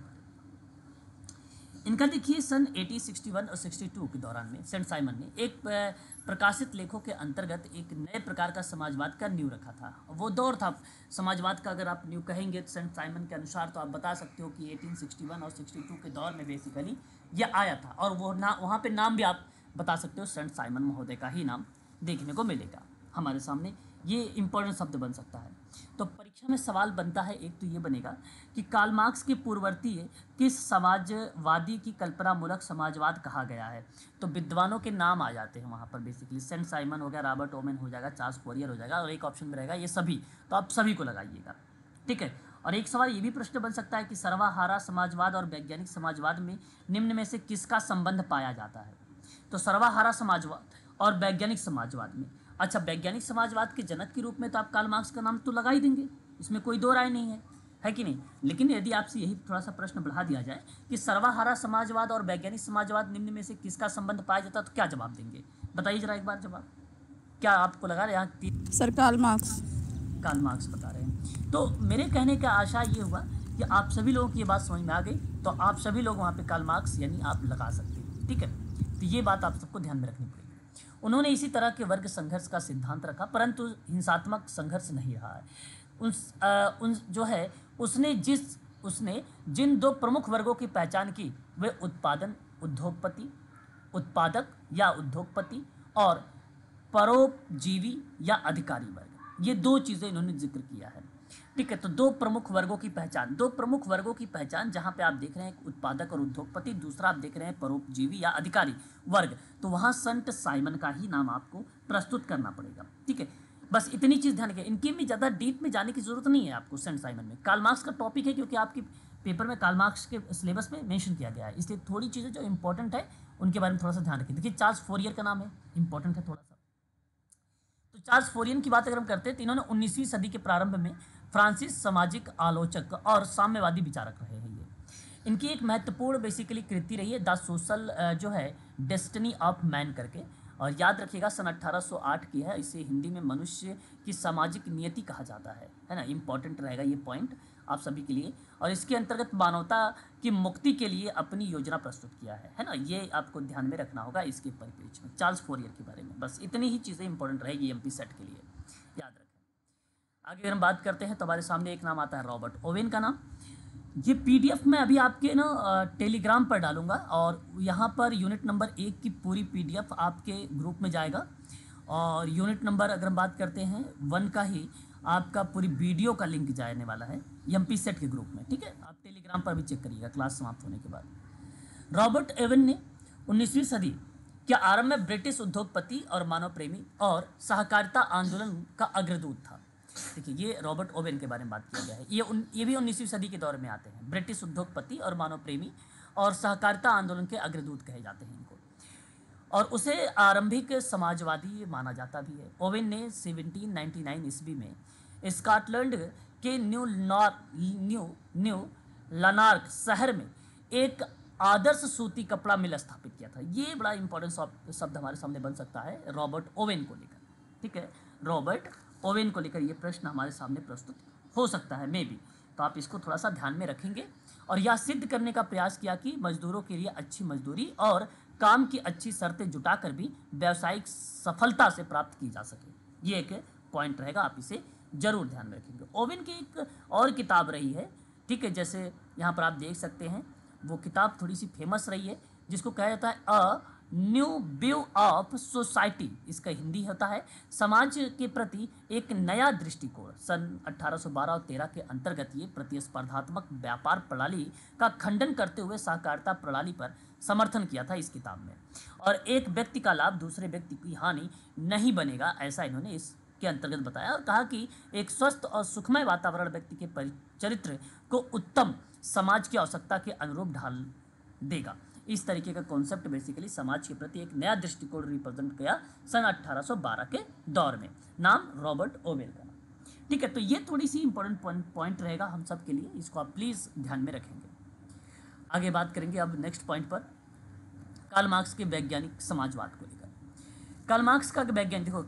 इनका देखिए सन 1861 और 62 के दौरान में सेंट साइमन ने एक प्रकाशित लेखों के अंतर्गत एक नए प्रकार का समाजवाद का नींव रखा था। वो दौर था समाजवाद का, अगर आप नींव कहेंगे सेंट साइमन के अनुसार तो आप बता सकते हो कि 1861 और 62 के दौर में बेसिकली ये आया था। और वो वहाँ पे नाम भी आप बता सकते हो, सेंट साइमन महोदय का ही नाम देखने को मिलेगा हमारे सामने। ये इंपॉर्टेंट शब्द बन सकता है। तो परीक्षा में सवाल बनता है, एक तो ये बनेगा कि कार्ल मार्क्स के पूर्ववर्ती किस समाजवादी की कल्पनामूलक समाजवाद कहा गया है। तो विद्वानों के नाम आ जाते हैं वहाँ पर बेसिकली, सेंट साइमन हो गया, रॉबर्ट ओवेन हो जाएगा, चार्ल्स फोरियर हो जाएगा, और एक ऑप्शन में रहेगा ये सभी। तो आप सभी को लगाइएगा, ठीक है। और एक सवाल ये भी प्रश्न बन सकता है कि सर्वहारा समाजवाद और वैज्ञानिक समाजवाद में निम्न में से किसका संबंध पाया जाता है। तो सर्वहारा समाजवाद और वैज्ञानिक समाजवाद में, अच्छा वैज्ञानिक समाजवाद के जनक के रूप में तो आप कार्ल मार्क्स का नाम तो लगा ही देंगे, इसमें कोई दो राय नहीं है। है कि नहीं। लेकिन यदि आपसे यही थोड़ा सा प्रश्न बढ़ा दिया जाए कि सर्वहारा समाजवाद और वैज्ञानिक समाजवाद निम्न में से किसका संबंध पाया जाता है, तो क्या जवाब देंगे, बताइए जरा एक बार जवाब। क्या आपको लगा यहाँ sir Karl Marx. Karl Marx बता रहे हैं। तो मेरे कहने का आशा ये हुआ कि आप सभी लोगों की ये बात समझ में आ गई, तो आप सभी लोग वहाँ पे कार्ल मार्क्स यानी आप लगा सकते हैं, ठीक है। तो ये बात आप सबको ध्यान में रखनी पड़ेगी। उन्होंने इसी तरह के वर्ग संघर्ष का सिद्धांत रखा, परंतु हिंसात्मक संघर्ष नहीं रहा है। उन जो है उसने जिन दो प्रमुख वर्गों की पहचान की, वे उत्पादक या उद्योगपति और परोपजीवी या अधिकारी वर्ग, ये दो चीज़ें इन्होंने जिक्र किया है, ठीक है। तो दो प्रमुख वर्गों की पहचान जहाँ पे आप देख रहे हैं एक उत्पादक और उद्योगपति, दूसरा आप देख रहे हैं परोपजीवी या अधिकारी वर्ग, तो वहाँ संट साइमन का ही नाम आपको प्रस्तुत करना पड़ेगा, ठीक है। बस इतनी चीज़ ध्यान रखें, इनकी भी ज़्यादा डीप में जाने की जरूरत नहीं है आपको सेंट साइमन में। कार्ल मार्क्स का टॉपिक है क्योंकि आपके पेपर में कार्ल मार्क्स के सिलेबस में मेंशन किया गया है, इसलिए थोड़ी चीज़ें जो इंपॉर्टेंट है उनके बारे में थोड़ा सा ध्यान रखें। देखिए चार्ल्स फोरियर का नाम है, इंपॉर्टेंट है थोड़ा सा। तो चार्ल्स फोरियर की बात अगर हम करते हैं तो इन्होंने 19वीं सदी के प्रारंभ में फ्रांसीस सामाजिक आलोचक और साम्यवादी विचारक रहे हैं। ये इनकी एक महत्वपूर्ण बेसिकली कृति रही है द सोशल जो है डेस्टिनी ऑफ मैन करके, और याद रखिएगा सन 1808 की है। इसे हिंदी में मनुष्य की सामाजिक नियति कहा जाता है ना। इंपॉर्टेंट रहेगा ये पॉइंट आप सभी के लिए। और इसके अंतर्गत मानवता की मुक्ति के लिए अपनी योजना प्रस्तुत किया है ना। ये आपको ध्यान में रखना होगा इसके परिप्रेक्ष्य में चार्ल्स फोरियर के बारे में। बस इतनी ही चीज़ें इंपॉर्टेंट रहेगी एमपी सेट के लिए, याद रखें। आगे अगर हम बात करते हैं तो हमारे सामने एक नाम आता है रॉबर्ट ओवेन का नाम। ये पीडीएफ मैं अभी आपके ना टेलीग्राम पर डालूंगा, और यहाँ पर यूनिट नंबर 1 की पूरी पीडीएफ आपके ग्रुप में जाएगा, और यूनिट नंबर अगर हम बात करते हैं 1 का ही आपका पूरी वीडियो का लिंक जाने वाला है एमपी सेट के ग्रुप में, ठीक है। आप टेलीग्राम पर भी चेक करिएगा क्लास समाप्त होने के बाद। रॉबर्ट ओवेन ने 19वीं सदी के आरंभ में ब्रिटिश उद्योगपति और मानव प्रेमी और सहकारिता आंदोलन का अग्रदूत था। देखिए ये रॉबर्ट ओवेन के बारे में बात किया गया है। ये भी 19वीं सदी के दौर में आते हैं। ब्रिटिश उद्योगपति और मानव प्रेमी और सहकारिता आंदोलन के अग्रदूत कहे जाते हैं इनको, और उसे आरंभिक समाजवादी माना जाता भी है। ओवेन ने 1799 ईस्वी में स्कॉटलैंड के न्यू लनार्क शहर में एक आदर्श सूती कपड़ा मिल स्थापित किया था। ये बड़ा इंपॉर्टेंट शब्द हमारे सामने बन सकता है रॉबर्ट ओवेन को लेकर, ठीक है। रॉबर्ट ओवेन को लेकर ये प्रश्न हमारे सामने प्रस्तुत हो सकता है मे बी, तो आप इसको थोड़ा सा ध्यान में रखेंगे। और यह सिद्ध करने का प्रयास किया कि मजदूरों के लिए अच्छी मजदूरी और काम की अच्छी शर्तें जुटाकर भी व्यावसायिक सफलता से प्राप्त की जा सके। ये एक पॉइंट रहेगा, आप इसे जरूर ध्यान में रखेंगे। ओवेन की एक और किताब रही है, ठीक है, जैसे यहाँ पर आप देख सकते हैं वो किताब थोड़ी सी फेमस रही है जिसको कहा जाता है a new view of society. इसका हिंदी होता है समाज के प्रति एक नया दृष्टिकोण। सन 1812 और 13 के अंतर्गत ये प्रतिस्पर्धात्मक व्यापार प्रणाली का खंडन करते हुए सहकारिता प्रणाली पर समर्थन किया था इस किताब में। और एक व्यक्ति का लाभ दूसरे व्यक्ति की हानि नहीं बनेगा, ऐसा इन्होंने इसके अंतर्गत बताया, और कहा कि एक स्वस्थ और सुखमय वातावरण व्यक्ति के चरित्र को उत्तम समाज की आवश्यकता के अनुरूप ढाल देगा। इस तरीके का कॉन्सेप्ट बेसिकली समाज के प्रति एक नया दृष्टिकोण रिप्रेजेंट किया सन 1812 के दौर में। नाम रॉबर्ट ओवेन का, ठीक है। तो ये थोड़ी सी इंपॉर्टेंट पॉइंट रहेगा हम सब के लिए, इसको आप प्लीज़ ध्यान में रखेंगे। आगे बात करेंगे अब नेक्स्ट पॉइंट पर, कार्ल मार्क्स के वैज्ञानिक समाजवाद को लेकर। कार्ल मार्क्स का वैज्ञानिक, देखो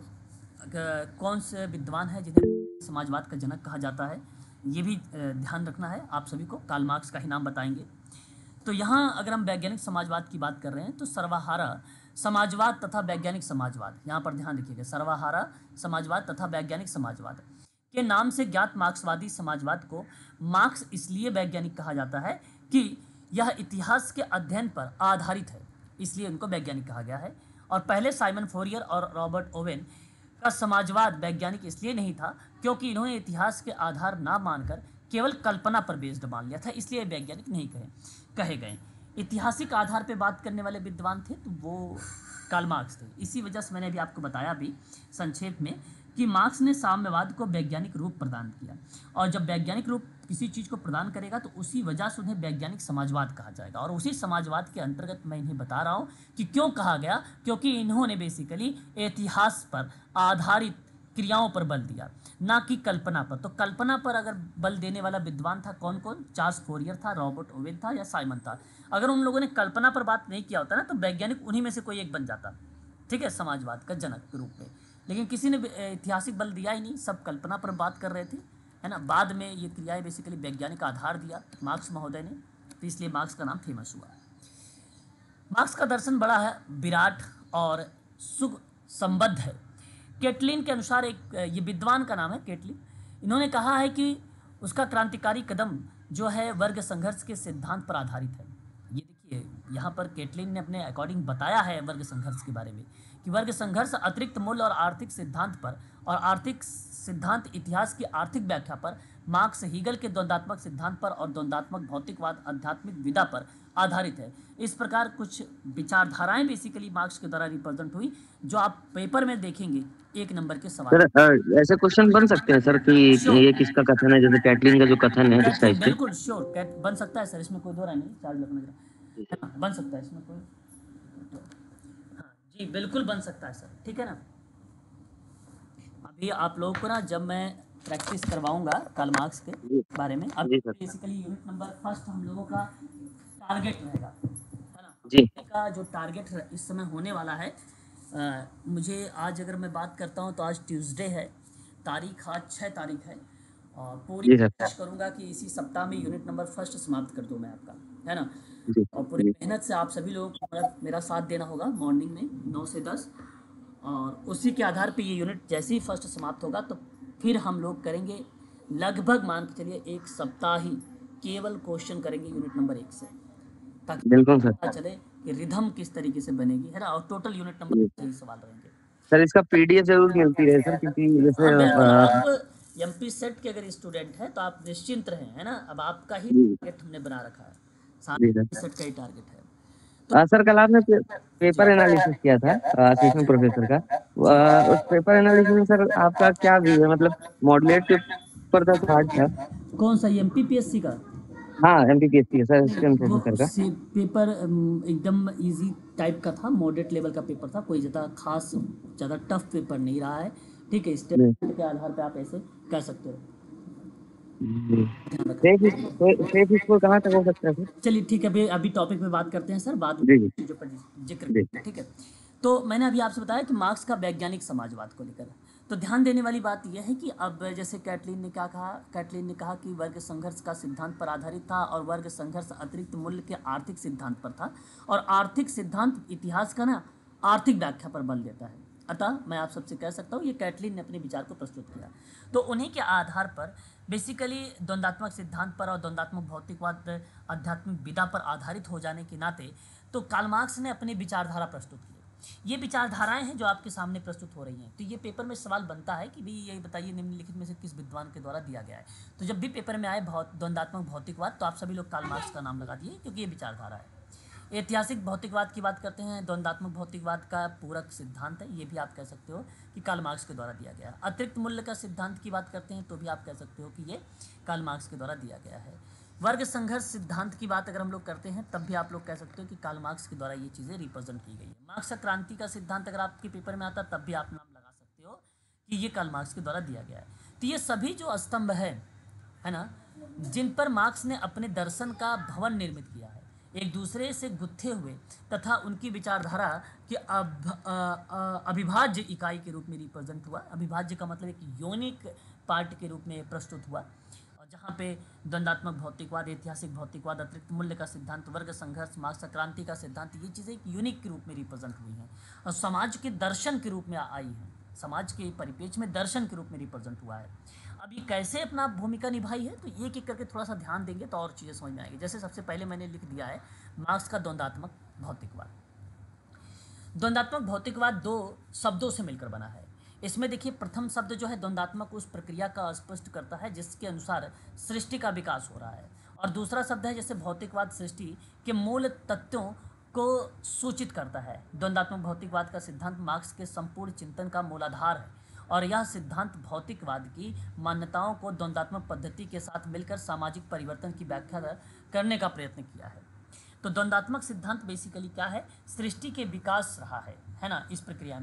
कौन से विद्वान है जिन्हें समाजवाद का जनक कहा जाता है, ये भी ध्यान रखना है आप सभी को। कार्ल मार्क्स का ही नाम बताएंगे। तो यहाँ अगर हम वैज्ञानिक समाजवाद की बात कर रहे हैं तो सर्वहारा समाजवाद तथा वैज्ञानिक समाजवाद, यहाँ पर ध्यान रखिएगा, सर्वहारा समाजवाद तथा वैज्ञानिक समाजवाद के नाम से ज्ञात मार्क्सवादी समाजवाद को मार्क्स इसलिए वैज्ञानिक कहा जाता है कि यह इतिहास के अध्ययन पर आधारित है, इसलिए उनको वैज्ञानिक कहा गया है। और पहले साइमन फोरियर और रॉबर्ट ओवेन का समाजवाद वैज्ञानिक इसलिए नहीं था क्योंकि इन्होंने इतिहास के आधार ना मानकर केवल कल्पना पर बेस्ड मान लिया था, इसलिए वैज्ञानिक नहीं कहे गए। ऐतिहासिक आधार पर बात करने वाले विद्वान थे तो वो कार्ल मार्क्स थे। इसी वजह से मैंने अभी आपको बताया भी संक्षेप में कि मार्क्स ने साम्यवाद को वैज्ञानिक रूप प्रदान किया, और जब वैज्ञानिक रूप किसी चीज़ को प्रदान करेगा तो उसी वजह से उन्हें वैज्ञानिक समाजवाद कहा जाएगा। और उसी समाजवाद के अंतर्गत मैं इन्हें बता रहा हूँ कि क्यों कहा गया, क्योंकि इन्होंने बेसिकली इतिहास पर आधारित क्रियाओं पर बल दिया, ना कि कल्पना पर। तो कल्पना पर अगर बल देने वाला विद्वान था कौन कौन? चार्ल्स फोरियर था, रॉबर्ट ओवेन था या साइमन था। अगर उन लोगों ने कल्पना पर बात नहीं किया होता ना तो वैज्ञानिक उन्हीं में से कोई एक बन जाता, ठीक है, समाजवाद का जनक के रूप में। लेकिन किसी ने ऐतिहासिक बल दिया ही नहीं, सब कल्पना पर बात कर रहे थे, है ना। बाद में ये क्रियाएं बेसिकली वैज्ञानिक आधार दिया मार्क्स महोदय ने, तो इसलिए मार्क्स का नाम फेमस हुआ। मार्क्स का दर्शन बड़ा है विराट और सुख संबद्ध है। केटलिन के अनुसार, एक ये विद्वान का नाम है केटलिन, इन्होंने कहा है कि उसका क्रांतिकारी कदम जो है वर्ग संघर्ष के सिद्धांत पर आधारित है। ये देखिए यहाँ पर केटलिन ने अपने अकॉर्डिंग बताया है वर्ग संघर्ष के बारे में कि वर्ग संघर्ष अतिरिक्त मूल्य और आर्थिक सिद्धांत पर और आर्थिक सिद्धांत इतिहास की आर्थिक व्याख्या पर, मार्क्स हीगल के द्वंद्वात्मक सिद्धांत पर और द्वंद्वात्मक भौतिकवाद आध्यात्मिक विदा पर आधारित है। इस प्रकार कुछ विचारधाराएं बेसिकली मार्क्स के द्वारा रिप्रेजेंट हुई, जो आप पेपर में देखेंगे 1 नंबर के सवाल। सर ऐसे क्वेश्चन बन सकते हैं सर कि ये किसका कथन है, जैसे कैटलिन का जो कथन है इस टाइप के? बिल्कुल श्योर बन सकता है सर, इसमें कोई दो राय नहीं, चार्ज रखना है ना, बन सकता है इसमें कोई हाँ जी बिल्कुल बन सकता है सर, ठीक है ना। अभी आप लोगों को ना जब मैं प्रैक्टिस करवाऊंगा कार्ल मार्क्स के बारे में, अब बेसिकली यूनिट नंबर फर्स्ट हम लोगों का टारगेट रहेगा, है ना। जी का जो टारगेट इस समय होने वाला है, मुझे आज अगर मैं बात करता हूँ तो आज ट्यूसडे है, तारीख आज 6 तारीख है, और पूरी कोशिश करूँगा कि इसी सप्ताह में यूनिट नंबर फर्स्ट समाप्त कर दूँ मैं आपका, है ना। और पूरी मेहनत से आप सभी लोगों को मेरा साथ देना होगा मॉर्निंग में 9 से 10, और उसी के आधार पे ये यूनिट जैसे ही फर्स्ट समाप्त होगा तो फिर हम लोग करेंगे लगभग मान के चलिए 1 सप्ताह ही केवल क्वेश्चन करेंगे यूनिट नंबर 1 से, ताकि बिल्कुल सर पता चले कि रिदम किस तरीके से बनेगी, है ना। और टोटल यूनिट नंबर से ही सवाल रहेंगे सर। इसका पीडीएफ जरूर मिलती रहे सर, क्योंकि जैसे आप एमपी सेट के अगर स्टूडेंट हैं तो आप निश्चिंत रहें, है ना। अब आपका ही टारगेट हमने बना रखा है, सारे सेट का ही टारगेट है। सर कल आपने पेपर एनालिसिस किया था कृष्ण प्रोफेसर का, उस पेपर एनालिसिस में सर आपका क्या व्यू है? मतलब मॉडरेट पेपर था, हार्ड था? कौन सा एमपीपीएससी का? हाँ एमपीपीएससी सर, असिस्टेंट प्रोफेसर का पेपर एकदम इजी टाइप का था, मॉडरेट लेवल का पेपर था, कोई ज़्यादा टफ पेपर नहीं रहा है, ठीक है। स्टेटमेंट के आधार पे आप ऐसे कह सकते हो। सेफ स्कोर कहाँ तक हो सकता है सर? चलिए ठीक है, अभी टॉपिक में बात करते हैं सर, बाद में चीज़ों पर जिक्र, ठीक है। तो मैंने अभी आपसे बताया कि मार्क्स का वैज्ञानिक समाजवाद को लेकर, तो ध्यान देने वाली बात यह है कि अब जैसे कैटलिन ने क्या कहा, कैटलिन ने कहा कि वर्ग संघर्ष का सिद्धांत पर आधारित था और वर्ग संघर्ष अतिरिक्त मूल्य के आर्थिक सिद्धांत पर था, और आर्थिक सिद्धांत इतिहास का ना आर्थिक व्याख्या पर बल देता है। अतः मैं आप सबसे कह सकता हूँ ये कैटलिन ने अपने विचार को प्रस्तुत किया, तो उन्हीं के आधार पर बेसिकली द्वंद्वात्मक सिद्धांत पर और द्वंद्वात्मक भौतिकवाद आध्यात्मिक विदा पर आधारित हो जाने के नाते तो कार्ल मार्क्स ने अपनी विचारधारा प्रस्तुत की। ये विचारधाराएं हैं जो आपके सामने प्रस्तुत हो रही हैं। तो ये पेपर में सवाल बनता है कि भाई ये बताइए निम्नलिखित में से किस विद्वान के द्वारा दिया गया है। तो जब भी पेपर में आए द्वंद्वात्मक भौतिकवाद तो आप सभी लोग कार्ल मार्क्स का नाम लगा दिए, क्योंकि ये विचारधारा है। ऐतिहासिक भौतिकवाद की बात करते हैं, द्वंद्वात्मक भौतिकवाद का पूरक सिद्धांत है, ये भी आप कह सकते हो कि कार्ल मार्क्स के द्वारा दिया गया है। अतिरिक्त मूल्य का सिद्धांत की बात करते हैं तो भी आप कह सकते हो कि ये कार्ल मार्क्स के द्वारा दिया गया है। वर्ग संघर्ष सिद्धांत की बात अगर हम लोग करते हैं तब भी आप लोग कह सकते हो कि कार्ल मार्क्स के द्वारा ये चीज़ें रिप्रेजेंट की गई है। मार्क्स क्रांति का सिद्धांत अगर आपके पेपर में आता तब भी आप नाम लगा सकते हो कि ये कार्ल मार्क्स के द्वारा दिया गया है। तो ये सभी जो स्तंभ है ना, जिन पर मार्क्स ने अपने दर्शन का भवन निर्मित किया है, एक दूसरे से गुत्थे हुए तथा उनकी विचारधारा की अविभाज्य इकाई के रूप में रिप्रेजेंट हुआ। अविभाज्य का मतलब एक यूनिक पार्ट के रूप में प्रस्तुत हुआ, और जहाँ पे द्वंद्वात्मक भौतिकवाद, ऐतिहासिक भौतिकवाद, अतिरिक्त मूल्य का सिद्धांत, वर्ग संघर्ष, मार्क्स क्रांति का सिद्धांत, ये चीज़ें एक यूनिक के रूप में रिप्रेजेंट हुई हैं और समाज के दर्शन के रूप में आई हैं, समाज के परिप्रेक्ष्य में दर्शन के रूप में रिप्रेजेंट हुआ है। अब ये कैसे अपना भूमिका निभाई है, तो एक एक करके थोड़ा सा ध्यान देंगे तो और चीज़ें समझ में आएगी। जैसे सबसे पहले मैंने लिख दिया है मार्क्स का द्वंद्वात्मक भौतिकवाद। द्वंद्वात्मक भौतिकवाद 2 शब्दों से मिलकर बना है। इसमें देखिए प्रथम शब्द जो है द्वंद्वात्मक उस प्रक्रिया का स्पष्ट करता है जिसके अनुसार सृष्टि का विकास हो रहा है, और दूसरा शब्द है जैसे भौतिकवाद सृष्टि के मूल तत्वों को सूचित करता है। द्वंद्वात्मक भौतिकवाद का सिद्धांत मार्क्स के संपूर्ण चिंतन का मूलाधार है, और यह सिद्धांत भौतिकवाद की मान्यताओं को द्वंद्वात्मक पद्धति के साथ मिलकर सामाजिक परिवर्तन की व्याख्या करने का प्रयत्न किया है। तो द्वंद्वात्मक सिद्धांत बेसिकली क्या है, सृष्टि के विकास रहा है ना, इस प्रक्रिया में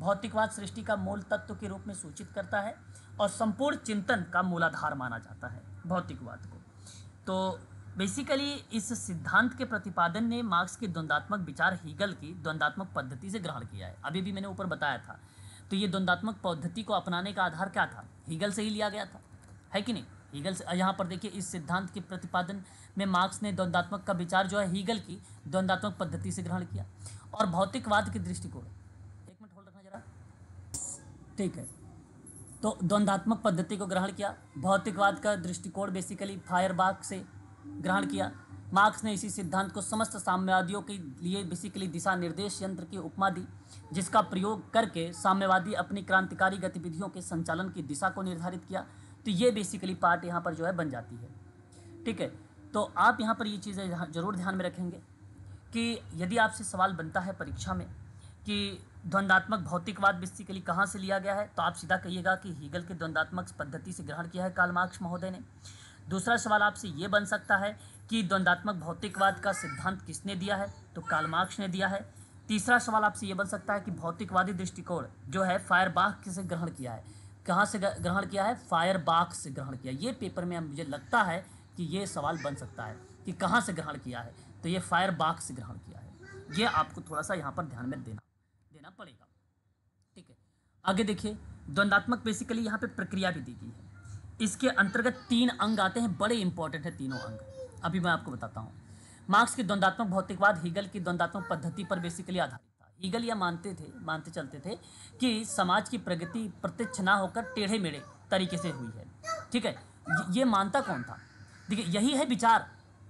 भौतिकवाद सृष्टि का मूल तत्व के रूप में सूचित करता है और संपूर्ण चिंतन का मूलाधार माना जाता है भौतिकवाद को। तो बेसिकली इस सिद्धांत के प्रतिपादन ने मार्क्स के द्वंद्वात्मक विचार हीगल की द्वंद्वात्मक पद्धति से ग्रहण किया है। अभी भी मैंने ऊपर बताया था। तो ये द्वंद्वात्मक पद्धति को अपनाने का आधार क्या था? हीगल से ही लिया गया था, है कि नहीं? हीगल से। यहाँ पर देखिए, इस सिद्धांत के प्रतिपादन में मार्क्स ने द्वंद्वात्मक का विचार जो है हीगल की द्वंद्वात्मक पद्धति से ग्रहण किया और भौतिकवाद के दृष्टिकोण, एक मिनट होल्ड रखना जरा, ठीक है। तो द्वंद्वात्मक पद्धति को ग्रहण किया, भौतिकवाद का दृष्टिकोण बेसिकली फायरबाख से ग्रहण किया। मार्क्स ने इसी सिद्धांत को समस्त साम्यवादियों के लिए बेसिकली दिशा निर्देश यंत्र की उपमा दी, जिसका प्रयोग करके साम्यवादी अपनी क्रांतिकारी गतिविधियों के संचालन की दिशा को निर्धारित किया। तो ये बेसिकली पार्ट यहाँ पर जो है बन जाती है, ठीक है। तो आप यहाँ पर ये चीज़ें जरूर ध्यान में रखेंगे कि यदि आपसे सवाल बनता है परीक्षा में कि द्वंद्वात्मक भौतिकवाद बेसिकली कहाँ से लिया गया है, तो आप सीधा कहिएगा कि हीगल के द्वंद्वात्मक पद्धति से ग्रहण किया है कार्ल मार्क्स महोदय ने। दूसरा सवाल आपसे ये बन सकता है कि द्वंद्वात्मक भौतिकवाद का सिद्धांत किसने दिया है, तो कार्ल मार्क्स ने दिया है। तीसरा सवाल आपसे ये बन सकता है कि भौतिकवादी दृष्टिकोण जो है फायरबाख से ग्रहण किया है। कहाँ से ग्रहण किया है? फायरबाख से ग्रहण किया। ये पेपर में मुझे लगता है कि ये सवाल बन सकता है कि कहाँ से ग्रहण किया है, तो ये फायरबाख से ग्रहण किया है। ये आपको थोड़ा सा यहाँ पर ध्यान में देना पड़ेगा, ठीक है। आगे देखिए, द्वंद्वात्मक बेसिकली यहाँ पे प्रक्रिया भी दी गई है। इसके अंतर्गत 3 अंग आते हैं, बड़े इंपॉर्टेंट है तीनों अंग, अभी मैं आपको बताता हूँ। मार्क्स के द्वंद्वात्मक भौतिकवाद हीगल की द्वंद्वात्मक पद्धति पर बेसिकली आधारित था। हीगल यह मानते चलते थे कि समाज की प्रगति प्रत्यक्ष ना होकर टेढ़े मेढ़े तरीके से हुई है, ठीक है। ये मानता कौन था? देखिए, यही है विचार,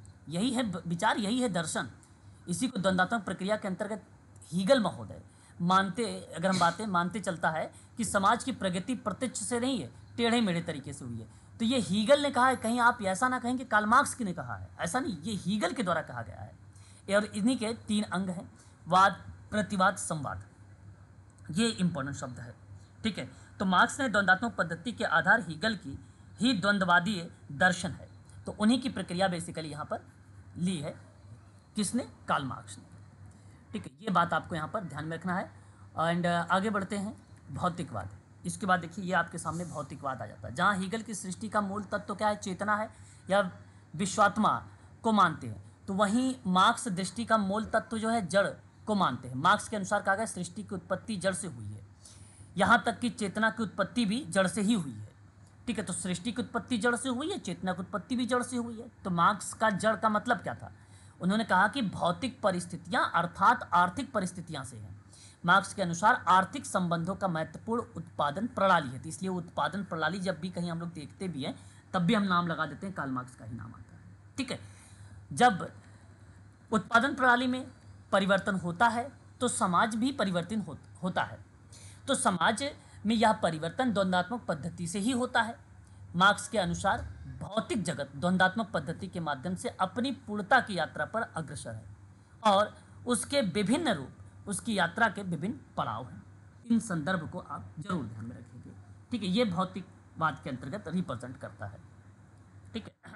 यही है दर्शन। इसी को द्वंद्वात्मक प्रक्रिया के अंतर्गत हीगल महोदय अगर हम बातें मानते चलता है कि समाज की प्रगति प्रत्यक्ष से नहीं है, टेढ़े मेढ़े तरीके से हुई है। तो ये हीगल ने कहा है, कहीं आप ऐसा ना कहें कि कार्ल मार्क्स ने कहा है, ऐसा नहीं, ये हीगल के द्वारा कहा गया है। और इन्हीं के 3 अंग हैं, वाद, प्रतिवाद, संवाद। ये इंपॉर्टेंट शब्द है, ठीक है। तो मार्क्स ने द्वंद्वात्मक पद्धति के आधार हीगल की ही द्वंद्ववादी दर्शन है, तो उन्हीं की प्रक्रिया बेसिकली यहाँ पर ली है। किसने? कार्ल मार्क्स ने, ठीक है। ये बात आपको यहाँ पर ध्यान में रखना है। एंड आगे बढ़ते हैं, भौतिकवाद। इसके बाद देखिए, ये आपके सामने भौतिकवाद आ जाता है, जहाँ हीगल की सृष्टि का मूल तत्व तो क्या है? चेतना है या विश्वात्मा को मानते हैं। तो वहीं मार्क्स दृष्टि का मूल तत्व जो है जड़ को मानते हैं। मार्क्स के अनुसार कहा गया सृष्टि की उत्पत्ति जड़ से हुई है, यहाँ तक कि चेतना की उत्पत्ति भी जड़ से ही हुई है, ठीक है। तो सृष्टि की उत्पत्ति जड़ से हुई है, चेतना की उत्पत्ति भी जड़ से हुई है। तो मार्क्स का जड़ का मतलब क्या था? उन्होंने कहा कि भौतिक परिस्थितियां अर्थात आर्थिक परिस्थितियां से हैं। मार्क्स के अनुसार आर्थिक संबंधों का महत्वपूर्ण उत्पादन प्रणाली है। तो इसलिए उत्पादन प्रणाली जब भी कहीं हम लोग देखते भी हैं, तब भी हम नाम लगा देते हैं, कार्ल मार्क्स का ही नाम आता है, ठीक है। जब उत्पादन प्रणाली में परिवर्तन होता है तो समाज भी परिवर्तन होता है। तो समाज में यह परिवर्तन द्वंद्वात्मक पद्धति से ही होता है। मार्क्स के अनुसार भौतिक जगत द्वंद्वात्मक पद्धति के माध्यम से अपनी पूर्णता की यात्रा पर अग्रसर है और उसके विभिन्न रूप, उसकी यात्रा के विभिन्न पड़ाव हैं। इन संदर्भ को आप जरूर ध्यान में रखेंगे, ठीक है। ये भौतिकवाद के अंतर्गत रिप्रेजेंट करता है, ठीक है।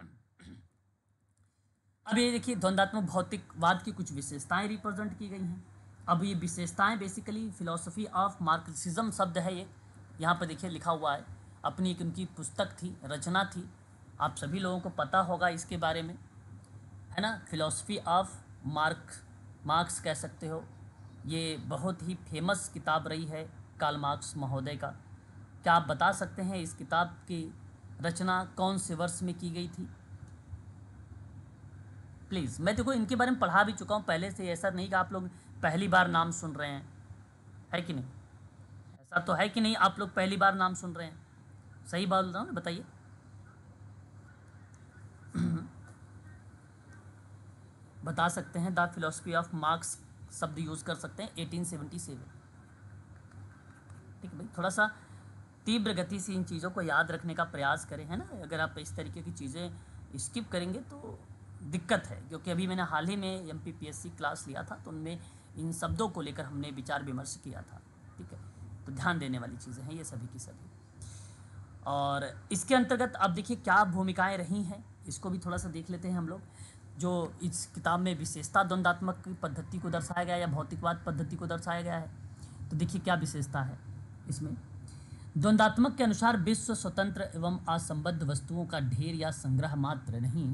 अब ये देखिए, द्वंद्वात्मक भौतिकवाद की कुछ विशेषताएं रिप्रेजेंट की गई हैं। अब ये विशेषताएं बेसिकली फिलॉसफी ऑफ मार्क्सिज्म शब्द है, ये यहाँ पर देखिए लिखा हुआ है। अपनी एक उनकी पुस्तक थी, रचना थी, आप सभी लोगों को पता होगा इसके बारे में, है ना। फिलॉसफी ऑफ मार्क्स कह सकते हो। ये बहुत ही फेमस किताब रही है कार्ल मार्क्स महोदय का। क्या आप बता सकते हैं इस किताब की रचना कौन से वर्ष में की गई थी? प्लीज़। मैं देखो इनके बारे में पढ़ा भी चुका हूँ पहले से, ऐसा नहीं कि आप लोग पहली बार नाम सुन रहे हैं, है कि नहीं? ऐसा तो है कि नहीं, आप लोग पहली बार नाम सुन रहे हैं? सही बात बोल रहा हूँ ना, बताइए। बता सकते हैं द फिलॉसफी ऑफ मार्क्स शब्द यूज़ कर सकते हैं, 1877, ठीक है भाई। थोड़ा सा तीव्र गति से इन चीज़ों को याद रखने का प्रयास करें, है ना। अगर आप इस तरीके की चीज़ें स्किप करेंगे तो दिक्कत है, क्योंकि अभी मैंने हाल ही में MPPSC क्लास लिया था, तो उनमें इन शब्दों को लेकर हमने विचार विमर्श किया था, ठीक है। तो ध्यान देने वाली चीज़ें हैं ये सभी की सभी। और इसके अंतर्गत अब देखिए क्या भूमिकाएं रही हैं, इसको भी थोड़ा सा देख लेते हैं हम लोग। जो इस किताब में विशेषता द्वंद्वात्मक पद्धति को दर्शाया गया या भौतिकवाद पद्धति को दर्शाया गया है, तो देखिए क्या विशेषता है इसमें। द्वंद्वात्मक के अनुसार विश्व स्वतंत्र एवं असंबद्ध वस्तुओं का ढेर या संग्रह मात्र नहीं,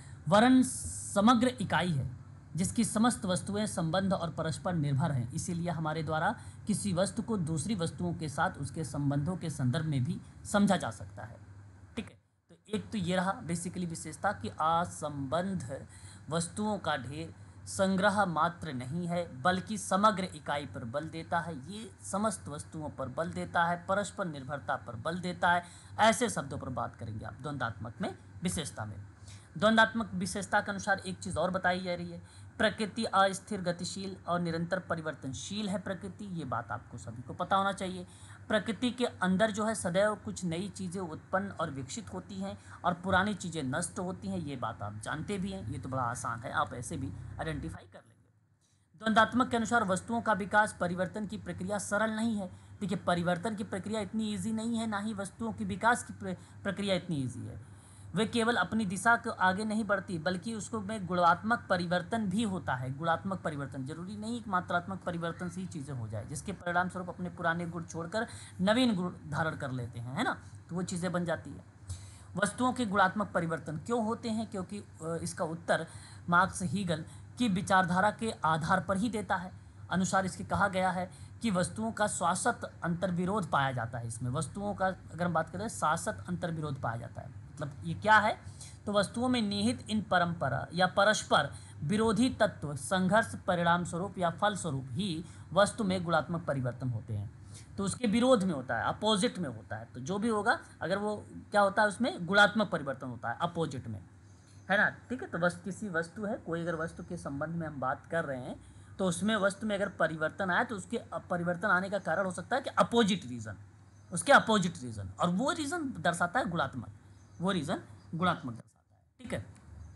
वरन समग्र इकाई है जिसकी समस्त वस्तुएं संबंध और परस्पर निर्भर हैं। इसीलिए हमारे द्वारा किसी वस्तु को दूसरी वस्तुओं के साथ उसके संबंधों के संदर्भ में भी समझा जा सकता है। ठीक है, तो एक तो ये रहा बेसिकली विशेषता कि असंबद्ध वस्तुओं का ढेर संग्रह मात्र नहीं है बल्कि समग्र इकाई पर बल देता है, ये समस्त वस्तुओं पर बल देता है, परस्पर निर्भरता पर बल देता है। ऐसे शब्दों पर बात करेंगे आप द्वंद्वात्मक में विशेषता में। द्वंद्वात्मक विशेषता के अनुसार एक चीज़ और बताई जा रही है, प्रकृति अस्थिर गतिशील और निरंतर परिवर्तनशील है प्रकृति। ये बात आपको सभी को पता होना चाहिए। प्रकृति के अंदर जो है सदैव कुछ नई चीज़ें उत्पन्न और विकसित होती हैं और पुरानी चीज़ें नष्ट होती हैं, ये बात आप जानते भी हैं, ये तो बड़ा आसान है, आप ऐसे भी आइडेंटिफाई कर लेंगे। द्वंद्वात्मक के अनुसार वस्तुओं का विकास परिवर्तन की प्रक्रिया सरल नहीं है। देखिए परिवर्तन की प्रक्रिया इतनी ईजी नहीं है, ना ही वस्तुओं की विकास की प्रक्रिया इतनी ईजी है। वे केवल अपनी दिशा को आगे नहीं बढ़ती बल्कि उसको में गुणात्मक परिवर्तन भी होता है। गुणात्मक परिवर्तन जरूरी नहीं कि मात्रात्मक परिवर्तन से ही चीज़ें हो जाए, जिसके परिणाम स्वरूप अपने पुराने गुण छोड़कर नवीन गुण धारण कर लेते हैं, है ना, तो वो चीज़ें बन जाती है। वस्तुओं के गुणात्मक परिवर्तन क्यों होते हैं? क्योंकि इसका उत्तर मार्क्स हीगल की विचारधारा के आधार पर ही देता है। अनुसार इसके कहा गया है कि वस्तुओं का शाश्वत अंतर्विरोध पाया जाता है। इसमें वस्तुओं का अगर हम बात करें शाश्वत अंतर्विरोध पाया जाता है, मतलब ये क्या है, तो वस्तुओं में निहित इन परंपरा या परस्पर विरोधी तत्व संघर्ष परिणाम स्वरूप या फल स्वरूप ही वस्तु में गुणात्मक परिवर्तन होते हैं। तो उसके विरोध में होता है, अपोजिट में होता है, तो जो भी होगा अगर वो क्या होता है उसमें गुणात्मक परिवर्तन होता है अपोजिट में, है ना। ठीक है, तो बस किसी वस्तु है, कोई अगर वस्तु के संबंध में हम बात कर रहे हैं तो उसमें वस्तु में अगर परिवर्तन आए तो उसके परिवर्तन आने का कारण हो सकता है कि अपोजिट रीज़न, उसके अपोजिट रीज़न, और वो रीज़न दर्शाता है गुणात्मक, वो रीज़न गुणात्मक दर्शाता है। ठीक है,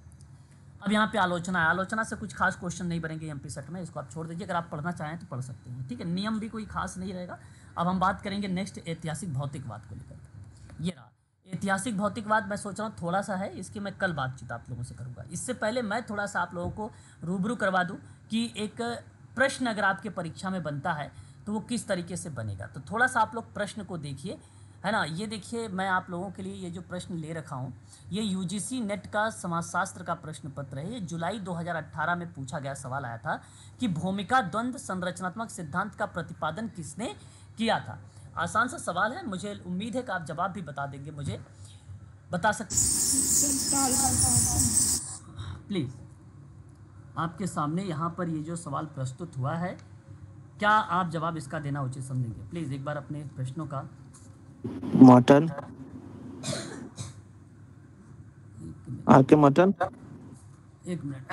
अब यहाँ पे आलोचना है। आलोचना से कुछ खास क्वेश्चन नहीं बनेंगे एमपी सेट में, इसको आप छोड़ दीजिए, अगर आप पढ़ना चाहें तो पढ़ सकते हैं। ठीक है, नियम भी कोई खास नहीं रहेगा। अब हम बात करेंगे नेक्स्ट ऐतिहासिक भौतिकवाद को लेकर। ये रहा ऐतिहासिक भौतिकवाद। मैं सोच रहा हूँ थोड़ा सा है इसकी मैं कल बातचीत आप लोगों से करूँगा। इससे पहले मैं थोड़ा सा आप लोगों को रूबरू करवा दूँ कि एक प्रश्न अगर आपके परीक्षा में बनता है तो वो किस तरीके से बनेगा। तो थोड़ा सा आप लोग प्रश्न को देखिए, है ना। ये देखिए मैं आप लोगों के लिए ये जो प्रश्न ले रखा हूँ ये यूजीसी नेट का समाजशास्त्र का प्रश्न पत्र है। ये जुलाई 2018 में पूछा गया सवाल आया था कि भूमिका द्वंद्व संरचनात्मक सिद्धांत का प्रतिपादन किसने किया था। आसान सा सवाल है, मुझे उम्मीद है कि आप जवाब भी बता देंगे, मुझे बता सकते। प्लीज़ आपके सामने यहाँ पर ये जो सवाल प्रस्तुत हुआ है, क्या आप जवाब इसका देना उचित समझेंगे? प्लीज़ एक बार अपने प्रश्नों का मटन, आरके मटन, एक मिनट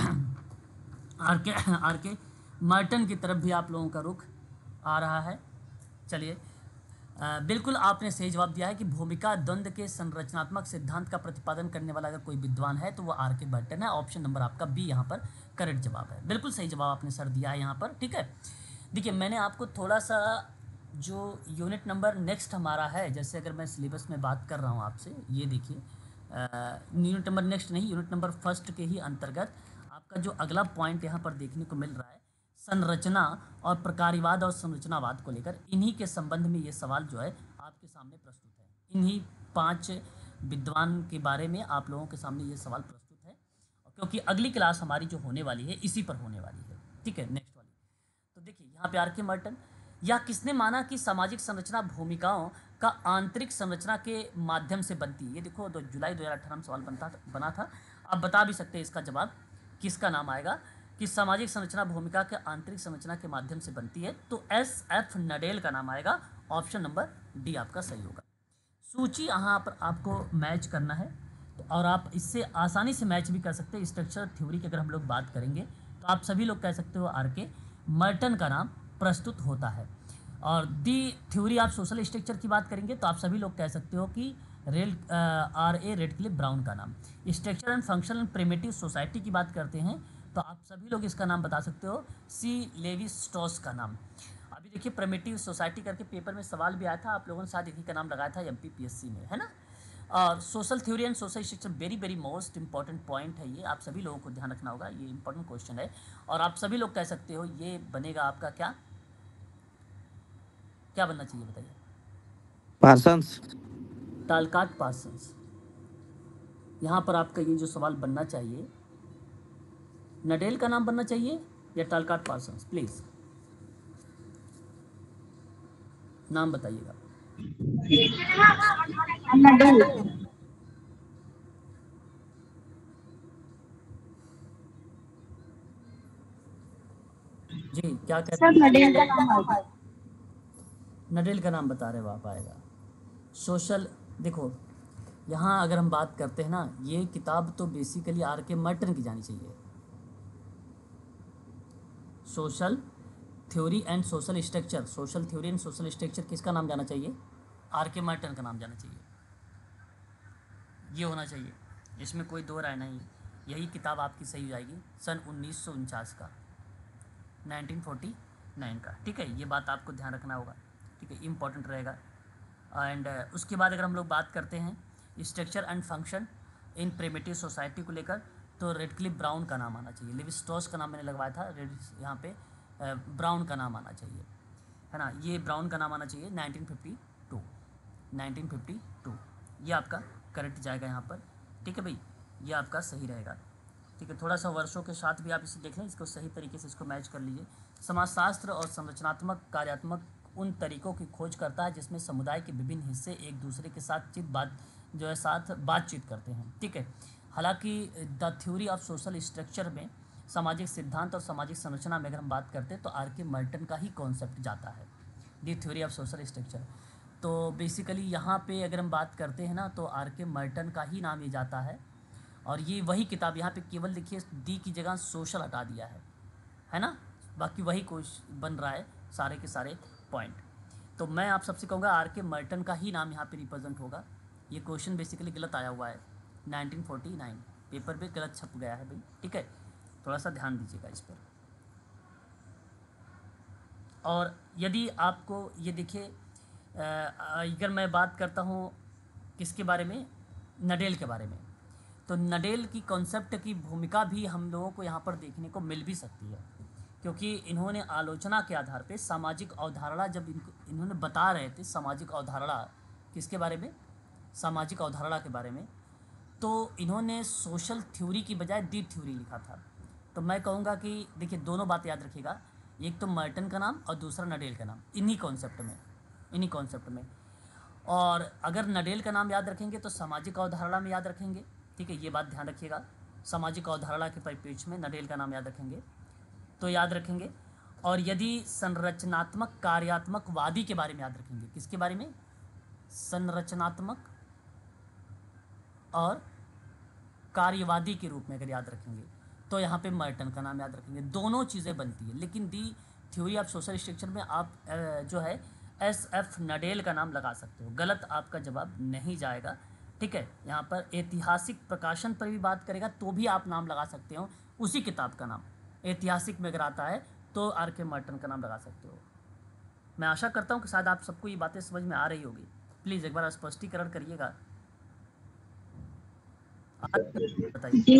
आरके मर्टन की तरफ भी आप लोगों का रुख आ रहा है। चलिए, बिल्कुल आपने सही जवाब दिया है कि भूमिका द्वंद्व के संरचनात्मक सिद्धांत का प्रतिपादन करने वाला अगर कोई विद्वान है तो वो आरके मर्टन है। ऑप्शन नंबर आपका बी यहाँ पर करेक्ट जवाब है। बिल्कुल सही जवाब आपने सर दिया है यहाँ पर। ठीक है, देखिए मैंने आपको थोड़ा सा जो यूनिट नंबर नेक्स्ट हमारा है, जैसे अगर मैं सिलेबस में बात कर रहा हूँ आपसे, ये देखिए यूनिट नंबर नेक्स्ट नहीं, यूनिट नंबर फर्स्ट के ही अंतर्गत आपका जो अगला पॉइंट यहाँ पर देखने को मिल रहा है संरचना और प्रकार्यवाद और संरचनावाद को लेकर, इन्हीं के संबंध में ये सवाल जो है आपके सामने प्रस्तुत है। इन्हीं 5 विद्वान के बारे में आप लोगों के सामने ये सवाल प्रस्तुत है, क्योंकि अगली क्लास हमारी जो होने वाली है इसी पर होने वाली है। ठीक है, नेक्स्ट वाली। तो देखिए यहाँ पे आरके मर्टन, या किसने माना कि सामाजिक संरचना भूमिकाओं का आंतरिक संरचना के माध्यम से बनती है। ये देखो जुलाई 2018 में सवाल बना था। आप बता भी सकते हैं इसका जवाब किसका नाम आएगा कि सामाजिक संरचना भूमिका के आंतरिक संरचना के माध्यम से बनती है, तो SF नडेल का नाम आएगा। ऑप्शन नंबर डी आपका सही होगा। सूची यहाँ पर आपको मैच करना है, तो और आप इससे आसानी से मैच भी कर सकते हैं। स्ट्रक्चर थ्योरी की अगर हम लोग बात करेंगे तो आप सभी लोग कह सकते हो आरके मर्टन का नाम प्रस्तुत होता है। और दी थ्योरी आप सोशल स्ट्रक्चर की बात करेंगे तो आप सभी लोग कह सकते हो कि RA रेडक्लिफ ब्राउन का नाम। Structure and function and primitive society की बात करते हैं तो आप सभी लोग इसका नाम बता सकते हो C लेवी स्ट्रॉस का नाम। अभी देखिए प्रिमिटिव सोसाइटी करके पेपर में सवाल भी आया था, आप लोगों ने शायद इन्हीं का नाम लगाया था MPPSC में, है ना। और social theory and social structure very most important point है, ये आप सभी लोगों को ध्यान रखना होगा, ये इंपॉर्टेंट क्वेश्चन है। और आप सभी लोग कह सकते हो ये बनेगा आपका क्या, क्या बनना चाहिए बताइए? पार्सन्स। Talcott Parsons. यहाँ पर आपका ये जो सवाल बनना चाहिए, नडेल का नाम बनना चाहिए या टालकाट पार्सन्स? प्लीज़ नाम बताइएगा। नडेल। जी क्या कहते सर हैं? नडेल का नाम आएगा। नडेल का नाम बता रहे हो आप, आएगा। सोशल, देखो यहाँ अगर हम बात करते हैं ना, ये किताब तो बेसिकली आर के मर्टन की जानी चाहिए। Social theory and social structure, social theory and social structure किसका नाम जाना चाहिए? आर के मर्टन का नाम जाना चाहिए। ये होना चाहिए, इसमें कोई दो राय नहीं। यही किताब आपकी सही हो जाएगी, सन 1949 का, 1949 का। ठीक है, ये बात आपको ध्यान रखना होगा। ठीक है, इम्पॉर्टेंट रहेगा। एंड उसके बाद अगर हम लोग बात करते हैं structure and function in primitive society को लेकर, तो रेडक्लिफ ब्राउन का नाम आना चाहिए। लेवी स्ट्रॉस का नाम मैंने लगवाया था, यहाँ पे ब्राउन का नाम आना चाहिए, है ना। ये ब्राउन का नाम आना चाहिए 1952, 1952 ये आपका करेक्ट जाएगा यहाँ पर। ठीक है भाई, ये आपका सही रहेगा। ठीक है, थोड़ा सा वर्षों के साथ भी आप इसे देख लें, इसको सही तरीके से इसको मैच कर लीजिए। समाजशास्त्र और संरचनात्मक कार्यात्मक उन तरीकों की खोज करता है जिसमें समुदाय के विभिन्न हिस्से एक दूसरे के साथ साथ बातचीत करते हैं। ठीक है, हालांकि the theory of social structure में सामाजिक सिद्धांत और सामाजिक संरचना में अगर हम बात करते हैं तो आर के मर्टन का ही कॉन्सेप्ट जाता है, the theory of social structure. तो बेसिकली यहाँ पे अगर हम बात करते हैं ना, तो आर के मर्टन का ही नाम ये जाता है। और ये वही किताब, यहाँ पे केवल देखिए दी की जगह सोशल हटा दिया है ना, बाकी वही कुछ बन रहा है, सारे के सारे पॉइंट। तो मैं आप सबसे कहूँगा आर के मर्टन का ही नाम यहाँ पे रिप्रेजेंट होगा। ये क्वेश्चन बेसिकली गलत आया हुआ है, 1949 पेपर पे गलत छप गया है भाई। ठीक है, थोड़ा सा ध्यान दीजिएगा इस पर। और यदि आपको ये देखिए, अगर मैं बात करता हूँ किसके बारे में, नडेल के बारे में, तो नडेल की कॉन्सेप्ट की भूमिका भी हम लोगों को यहाँ पर देखने को मिल भी सकती है, क्योंकि इन्होंने आलोचना के आधार पे सामाजिक अवधारणा, जब इन्होंने बता रहे थे सामाजिक अवधारणा किसके बारे में, सामाजिक अवधारणा के बारे में, तो इन्होंने सोशल थ्योरी की बजाय दी थ्योरी लिखा था। तो मैं कहूँगा कि देखिए दोनों बात याद रखिएगा, एक तो मर्टन का नाम और दूसरा नडेल का नाम, इन्हीं कॉन्सेप्ट में। और अगर नडेल का नाम याद रखेंगे तो सामाजिक अवधारणा में याद रखेंगे। ठीक है, ये बात ध्यान रखिएगा, सामाजिक अवधारणा के परिप्रेक्ष्य में नडेल का नाम याद रखेंगे तो याद रखेंगे। और यदि संरचनात्मक कार्यात्मकवादी के बारे में याद रखेंगे, किसके बारे में, संरचनात्मक और कार्यवादी के रूप में अगर याद रखेंगे तो यहाँ पे मर्टन का नाम याद रखेंगे। दोनों चीज़ें बनती है, लेकिन the theory of social structure में आप जो है SF नडेल का नाम लगा सकते हो, गलत आपका जवाब नहीं जाएगा। ठीक है, यहाँ पर ऐतिहासिक प्रकाशन पर भी बात करेगा तो भी आप नाम लगा सकते हो, उसी किताब का नाम ऐतिहासिक में अगर आता है तो आर के मर्टन का नाम लगा सकते हो। मैं आशा करता हूँ कि शायद आप सबको ये बातें समझ में आ रही होगी। प्लीज़ एक बार स्पष्टीकरण करिएगा, बताइए। जी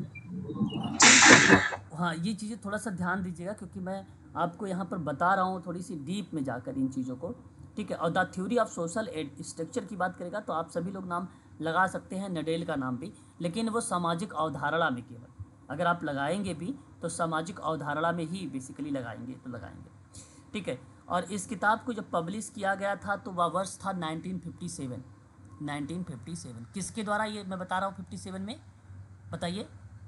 हाँ, ये चीज़ें थोड़ा सा ध्यान दीजिएगा, क्योंकि मैं आपको यहाँ पर बता रहा हूँ थोड़ी सी डीप में जाकर इन चीज़ों को। ठीक है, और the theory of social structure की बात करेगा तो आप सभी लोग नाम लगा सकते हैं, नडेल का नाम भी, लेकिन वो सामाजिक अवधारणा में केवल, अगर आप लगाएंगे भी तो सामाजिक अवधारणा में ही बेसिकली लगाएंगे तो लगाएंगे। ठीक है, और इस किताब को जब पब्लिश किया गया था तो वह वर्ष था 1957, 1957। किसके द्वारा ये मैं बता रहा हूँ 57 में, बताइए।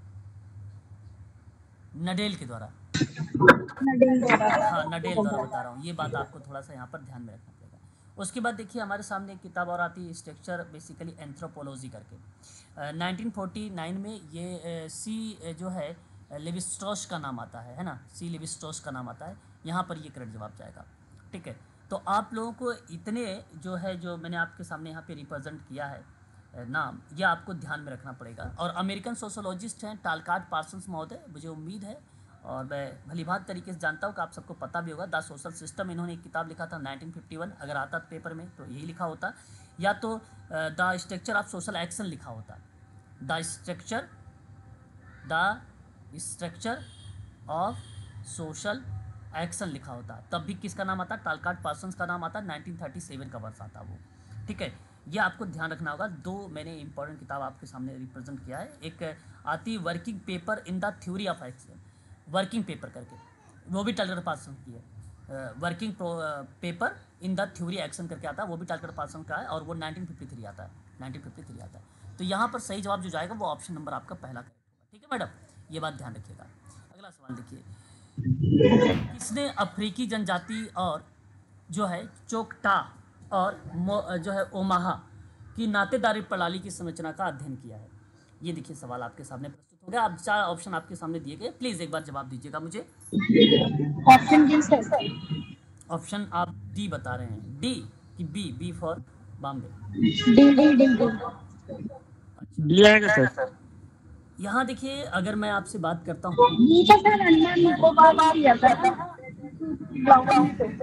नडेल के द्वारा, नडेल द्वारा। हाँ नडेल द्वारा बता रहा हूँ, ये बात आपको थोड़ा सा यहाँ पर ध्यान में रखना पड़ेगा। उसके बाद देखिए हमारे सामने एक किताब और आती है, स्ट्रक्चर बेसिकली एंथ्रोपोलॉजी करके, 1949 में ये जो है लेवी स्ट्रॉस का नाम आता है ना, सी लेवी स्ट्रॉस का नाम आता है, यहाँ पर ये करेक्ट जवाब जाएगा। ठीक है, तो आप लोगों को इतने जो है जो मैंने आपके सामने यहाँ पे रिप्रेजेंट किया है नाम, ये आपको ध्यान में रखना पड़ेगा। और अमेरिकन सोशोलॉजिस्ट हैं टालकाट पार्सन्स महोदय, मुझे उम्मीद है और मैं भलीभांत तरीके से जानता हूँ कि आप सबको पता भी होगा, द सोशल सिस्टम, इन्होंने एक किताब लिखा था 1951, अगर आता पेपर में तो यही लिखा होता, या तो the structure of social action लिखा होता, the structure of social action लिखा होता तब भी किसका नाम आता, टालकाट पार्सन्स का नाम आता, 1937 का वर्ष आता वो। ठीक है, ये आपको ध्यान रखना होगा। दो मैंने इंपॉर्टेंट किताब आपके सामने रिप्रेजेंट किया है। एक आती working paper in the theory of action, working paper करके, वो भी टालकाट पार्सन की है। Working paper in the theory action करके आता है, वो भी टालकाट पार्सन का है, और वो 1953 आता है, 1953 आता है। तो यहाँ पर सही जवाब जो जाएगा वो ऑप्शन नंबर आपका पहला करेक्ट होगा। ठीक है मैडम, ये बात ध्यान रखिएगा। अगला सवाल देखिए, किसने अफ्रीकी जनजाति और जो है चोकटा और जो है ओमाहा की नातेदारी प्रणाली की संरचना का अध्ययन किया है? ये देखिए सवाल आपके सामने प्रस्तुत हो गया। अब 4 ऑप्शन आपके सामने दिए गए, प्लीज एक बार जवाब दीजिएगा मुझे। Option D sir. ऑप्शन आप डी बता रहे हैं, डी कि B? B for Bombay. D D D D. D आएगा सर। यहाँ देखिए, अगर मैं आपसे बात करता हूँ, डी तो सर अंदर में को बात किया था ग्राउंड पे।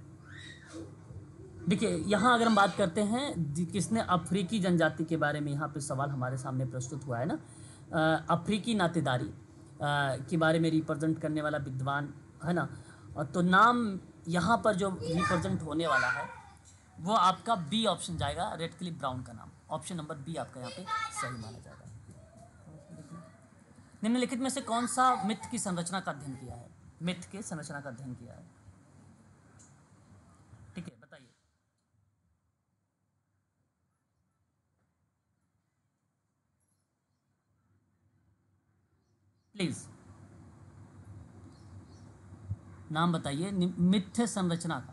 देखिए यहाँ अगर हम बात करते हैं किसने अफ्रीकी जनजाति के बारे में यहाँ पे सवाल हमारे सामने प्रस्तुत हुआ है ना, अफ्रीकी नातेदारी के बारे में रिप्रेजेंट करने वाला विद्वान है ना, तो नाम यहाँ पर जो रिप्रेजेंट होने वाला है वो आपका बी ऑप्शन जाएगा, रेडक्लिफ ब्राउन का नाम। ऑप्शन नंबर बी आपका यहाँ पे सही माना जाएगा। निम्नलिखित में से कौन सा मिथ की संरचना का अध्ययन किया है? मिथ के संरचना का अध्ययन किया है, ठीक है, बताइए। प्लीज नाम बताइए मिथ्य संरचना का।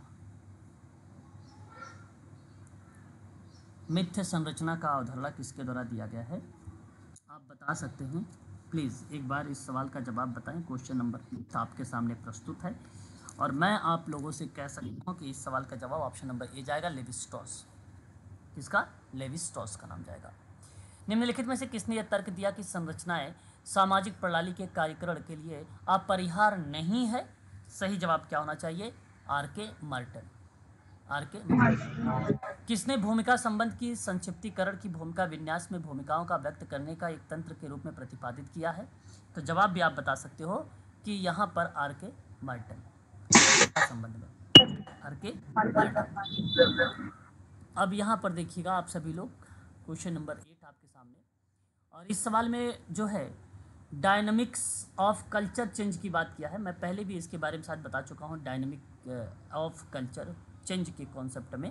मिथ्य संरचना का अवधारणा किसके द्वारा दिया गया है? आप बता सकते हैं, प्लीज़ एक बार इस सवाल का जवाब बताएं। क्वेश्चन नंबर 8 आपके सामने प्रस्तुत है और मैं आप लोगों से कह सकता हूँ कि इस सवाल का जवाब ऑप्शन नंबर ए जाएगा, लेवी स्ट्रॉस। किसका? लेवी स्ट्रॉस का नाम जाएगा। निम्नलिखित में से किसने यह तर्क दिया कि संरचनाएं सामाजिक प्रणाली के कार्यकरण के लिए अपरिहार्य नहीं है? सही जवाब क्या होना चाहिए? आर.के. मर्टन। आर.के. किसने भूमिका संबंध की संक्षिप्तीकरण की भूमिका विन्यास में भूमिकाओं का व्यक्त करने का एक तंत्र के रूप में प्रतिपादित किया है? तो जवाब भी आप बता सकते हो कि यहाँ पर आर.के. मर्टन संबंध में, आर.के. मर्टन। अब यहाँ पर देखिएगा आप सभी लोग, क्वेश्चन नंबर 8 आपके सामने, और इस सवाल में जो है डायनामिक्स ऑफ कल्चर चेंज की बात किया है। मैं पहले भी इसके बारे में साथ बता चुका हूँ, डायनामिक ऑफ कल्चर चेंज के कॉन्सेप्ट में।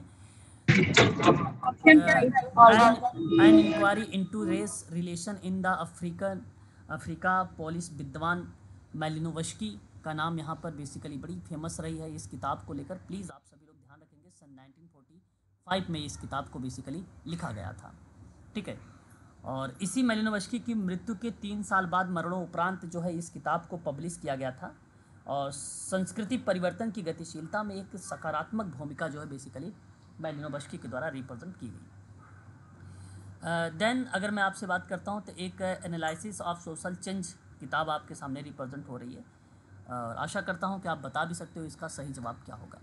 An inquiry into race relation in the Africa polis, विद्वान मैलिनोवस्की का नाम यहाँ पर बेसिकली बड़ी फेमस रही है इस किताब को लेकर। प्लीज़ आप सभी लोग ध्यान रखेंगे, सन 1945 में इस किताब को बेसिकली लिखा गया था, ठीक है। और इसी मैलिनोवस्की की मृत्यु के 3 साल बाद मरणों उपरांत जो है इस किताब को पब्लिश किया गया था और संस्कृति परिवर्तन की गतिशीलता में एक सकारात्मक भूमिका जो है बेसिकली मैलिनोवस्की के द्वारा रिप्रेजेंट की गई। देन अगर मैं आपसे बात करता हूँ तो एक एनालिसिस ऑफ सोशल चेंज किताब आपके सामने रिप्रेजेंट हो रही है और आशा करता हूँ कि आप बता भी सकते हो इसका सही जवाब क्या होगा।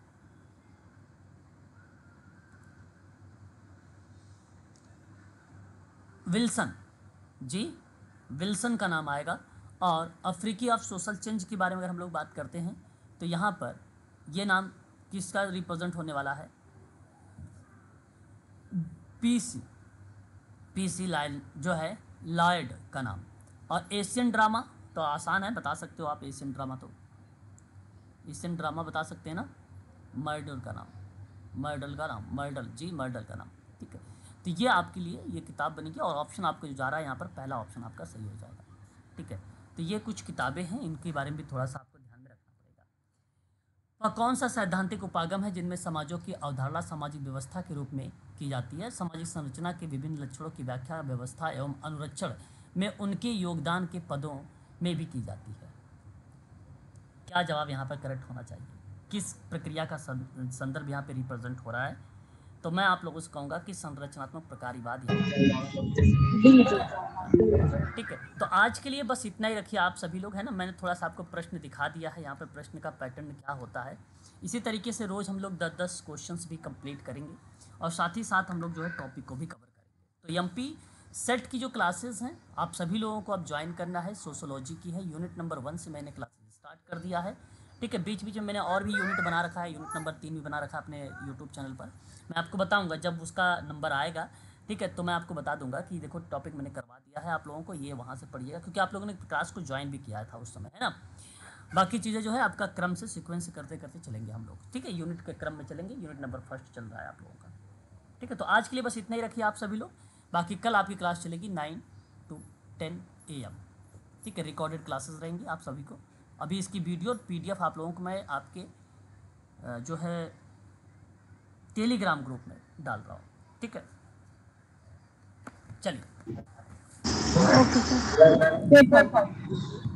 विल्सन जी, विल्सन का नाम आएगा। और अफ्रीकी ऑफ सोशल चेंज के बारे में अगर हम लोग बात करते हैं तो यहाँ पर ये नाम किसका रिप्रेजेंट होने वाला है? पीसी लाइन जो है लॉयड का नाम। और एशियन ड्रामा तो आसान है, बता सकते हो आप। एशियन ड्रामा तो एशियन ड्रामा बता सकते हैं ना, मर्डल का नाम, मर्डल का नाम, मर्डल जी, मर्डल का नाम, ठीक है। तो ये आपके लिए ये किताब बनेगी और ऑप्शन आपको जो जा रहा है यहाँ पर पहला ऑप्शन आपका सही हो जाएगा, ठीक है। तो ये कुछ किताबें हैं, इनके बारे में भी थोड़ा सा आपको ध्यान में रखना पड़ेगा। वह कौन सा सैद्धांतिक उपागम है जिनमें समाजों की अवधारणा सामाजिक व्यवस्था के रूप में की जाती है? सामाजिक संरचना के विभिन्न लक्षणों की व्याख्या व्यवस्था एवं अनुरक्षण में उनके योगदान के पदों में भी की जाती है। क्या जवाब यहाँ पर करेक्ट होना चाहिए? किस प्रक्रिया का संदर्भ यहाँ पे रिप्रेजेंट हो रहा है? तो मैं आप लोगों से कहूँगा कि संरचनात्मक प्रकारीवाद, ठीक है। तो आज के लिए बस इतना ही रखिए आप सभी लोग, है ना। मैंने थोड़ा सा आपको प्रश्न दिखा दिया है, यहाँ पर प्रश्न का पैटर्न क्या होता है। इसी तरीके से रोज़ हम लोग 10-10 क्वेश्चंस भी कंप्लीट करेंगे और साथ ही साथ हम लोग जो है टॉपिक को भी कवर करेंगे। तो एमपी सेट की जो क्लासेस हैं आप सभी लोगों को अब ज्वाइन करना है। सोशोलॉजी की है, यूनिट नंबर 1 से मैंने क्लासेस स्टार्ट कर दिया है। ठीक है। बीच बीच में मैंने और भी यूनिट बना रखा है, यूनिट नंबर 3 भी बना रखा है अपने यूट्यूब चैनल पर। मैं आपको बताऊंगा जब उसका नंबर आएगा, ठीक है, तो मैं आपको बता दूंगा कि देखो टॉपिक मैंने करवा दिया है आप लोगों को, ये वहाँ से पढ़िएगा, क्योंकि आप लोगों ने क्लास को ज्वाइन भी किया था उस समय, है ना। बाकी चीज़ें जो है आपका क्रम से सीक्वेंस करते करते चलेंगे हम लोग, ठीक है, यूनिट के क्रम में चलेंगे। यूनिट नंबर 1 चल रहा है आप लोगों का, ठीक है। तो आज के लिए बस इतना ही रखिए आप सभी लोग। बाकी कल आपकी क्लास चलेगी 9 to 10 AM, ठीक है। रिकॉर्डेड क्लासेस रहेंगी आप सभी को। अभी इसकी वीडियो और PDF आप लोगों को मैं आपके जो है टेलीग्राम ग्रुप में डाल रहा हूँ, ठीक है। चलिए ओके सर। पेपर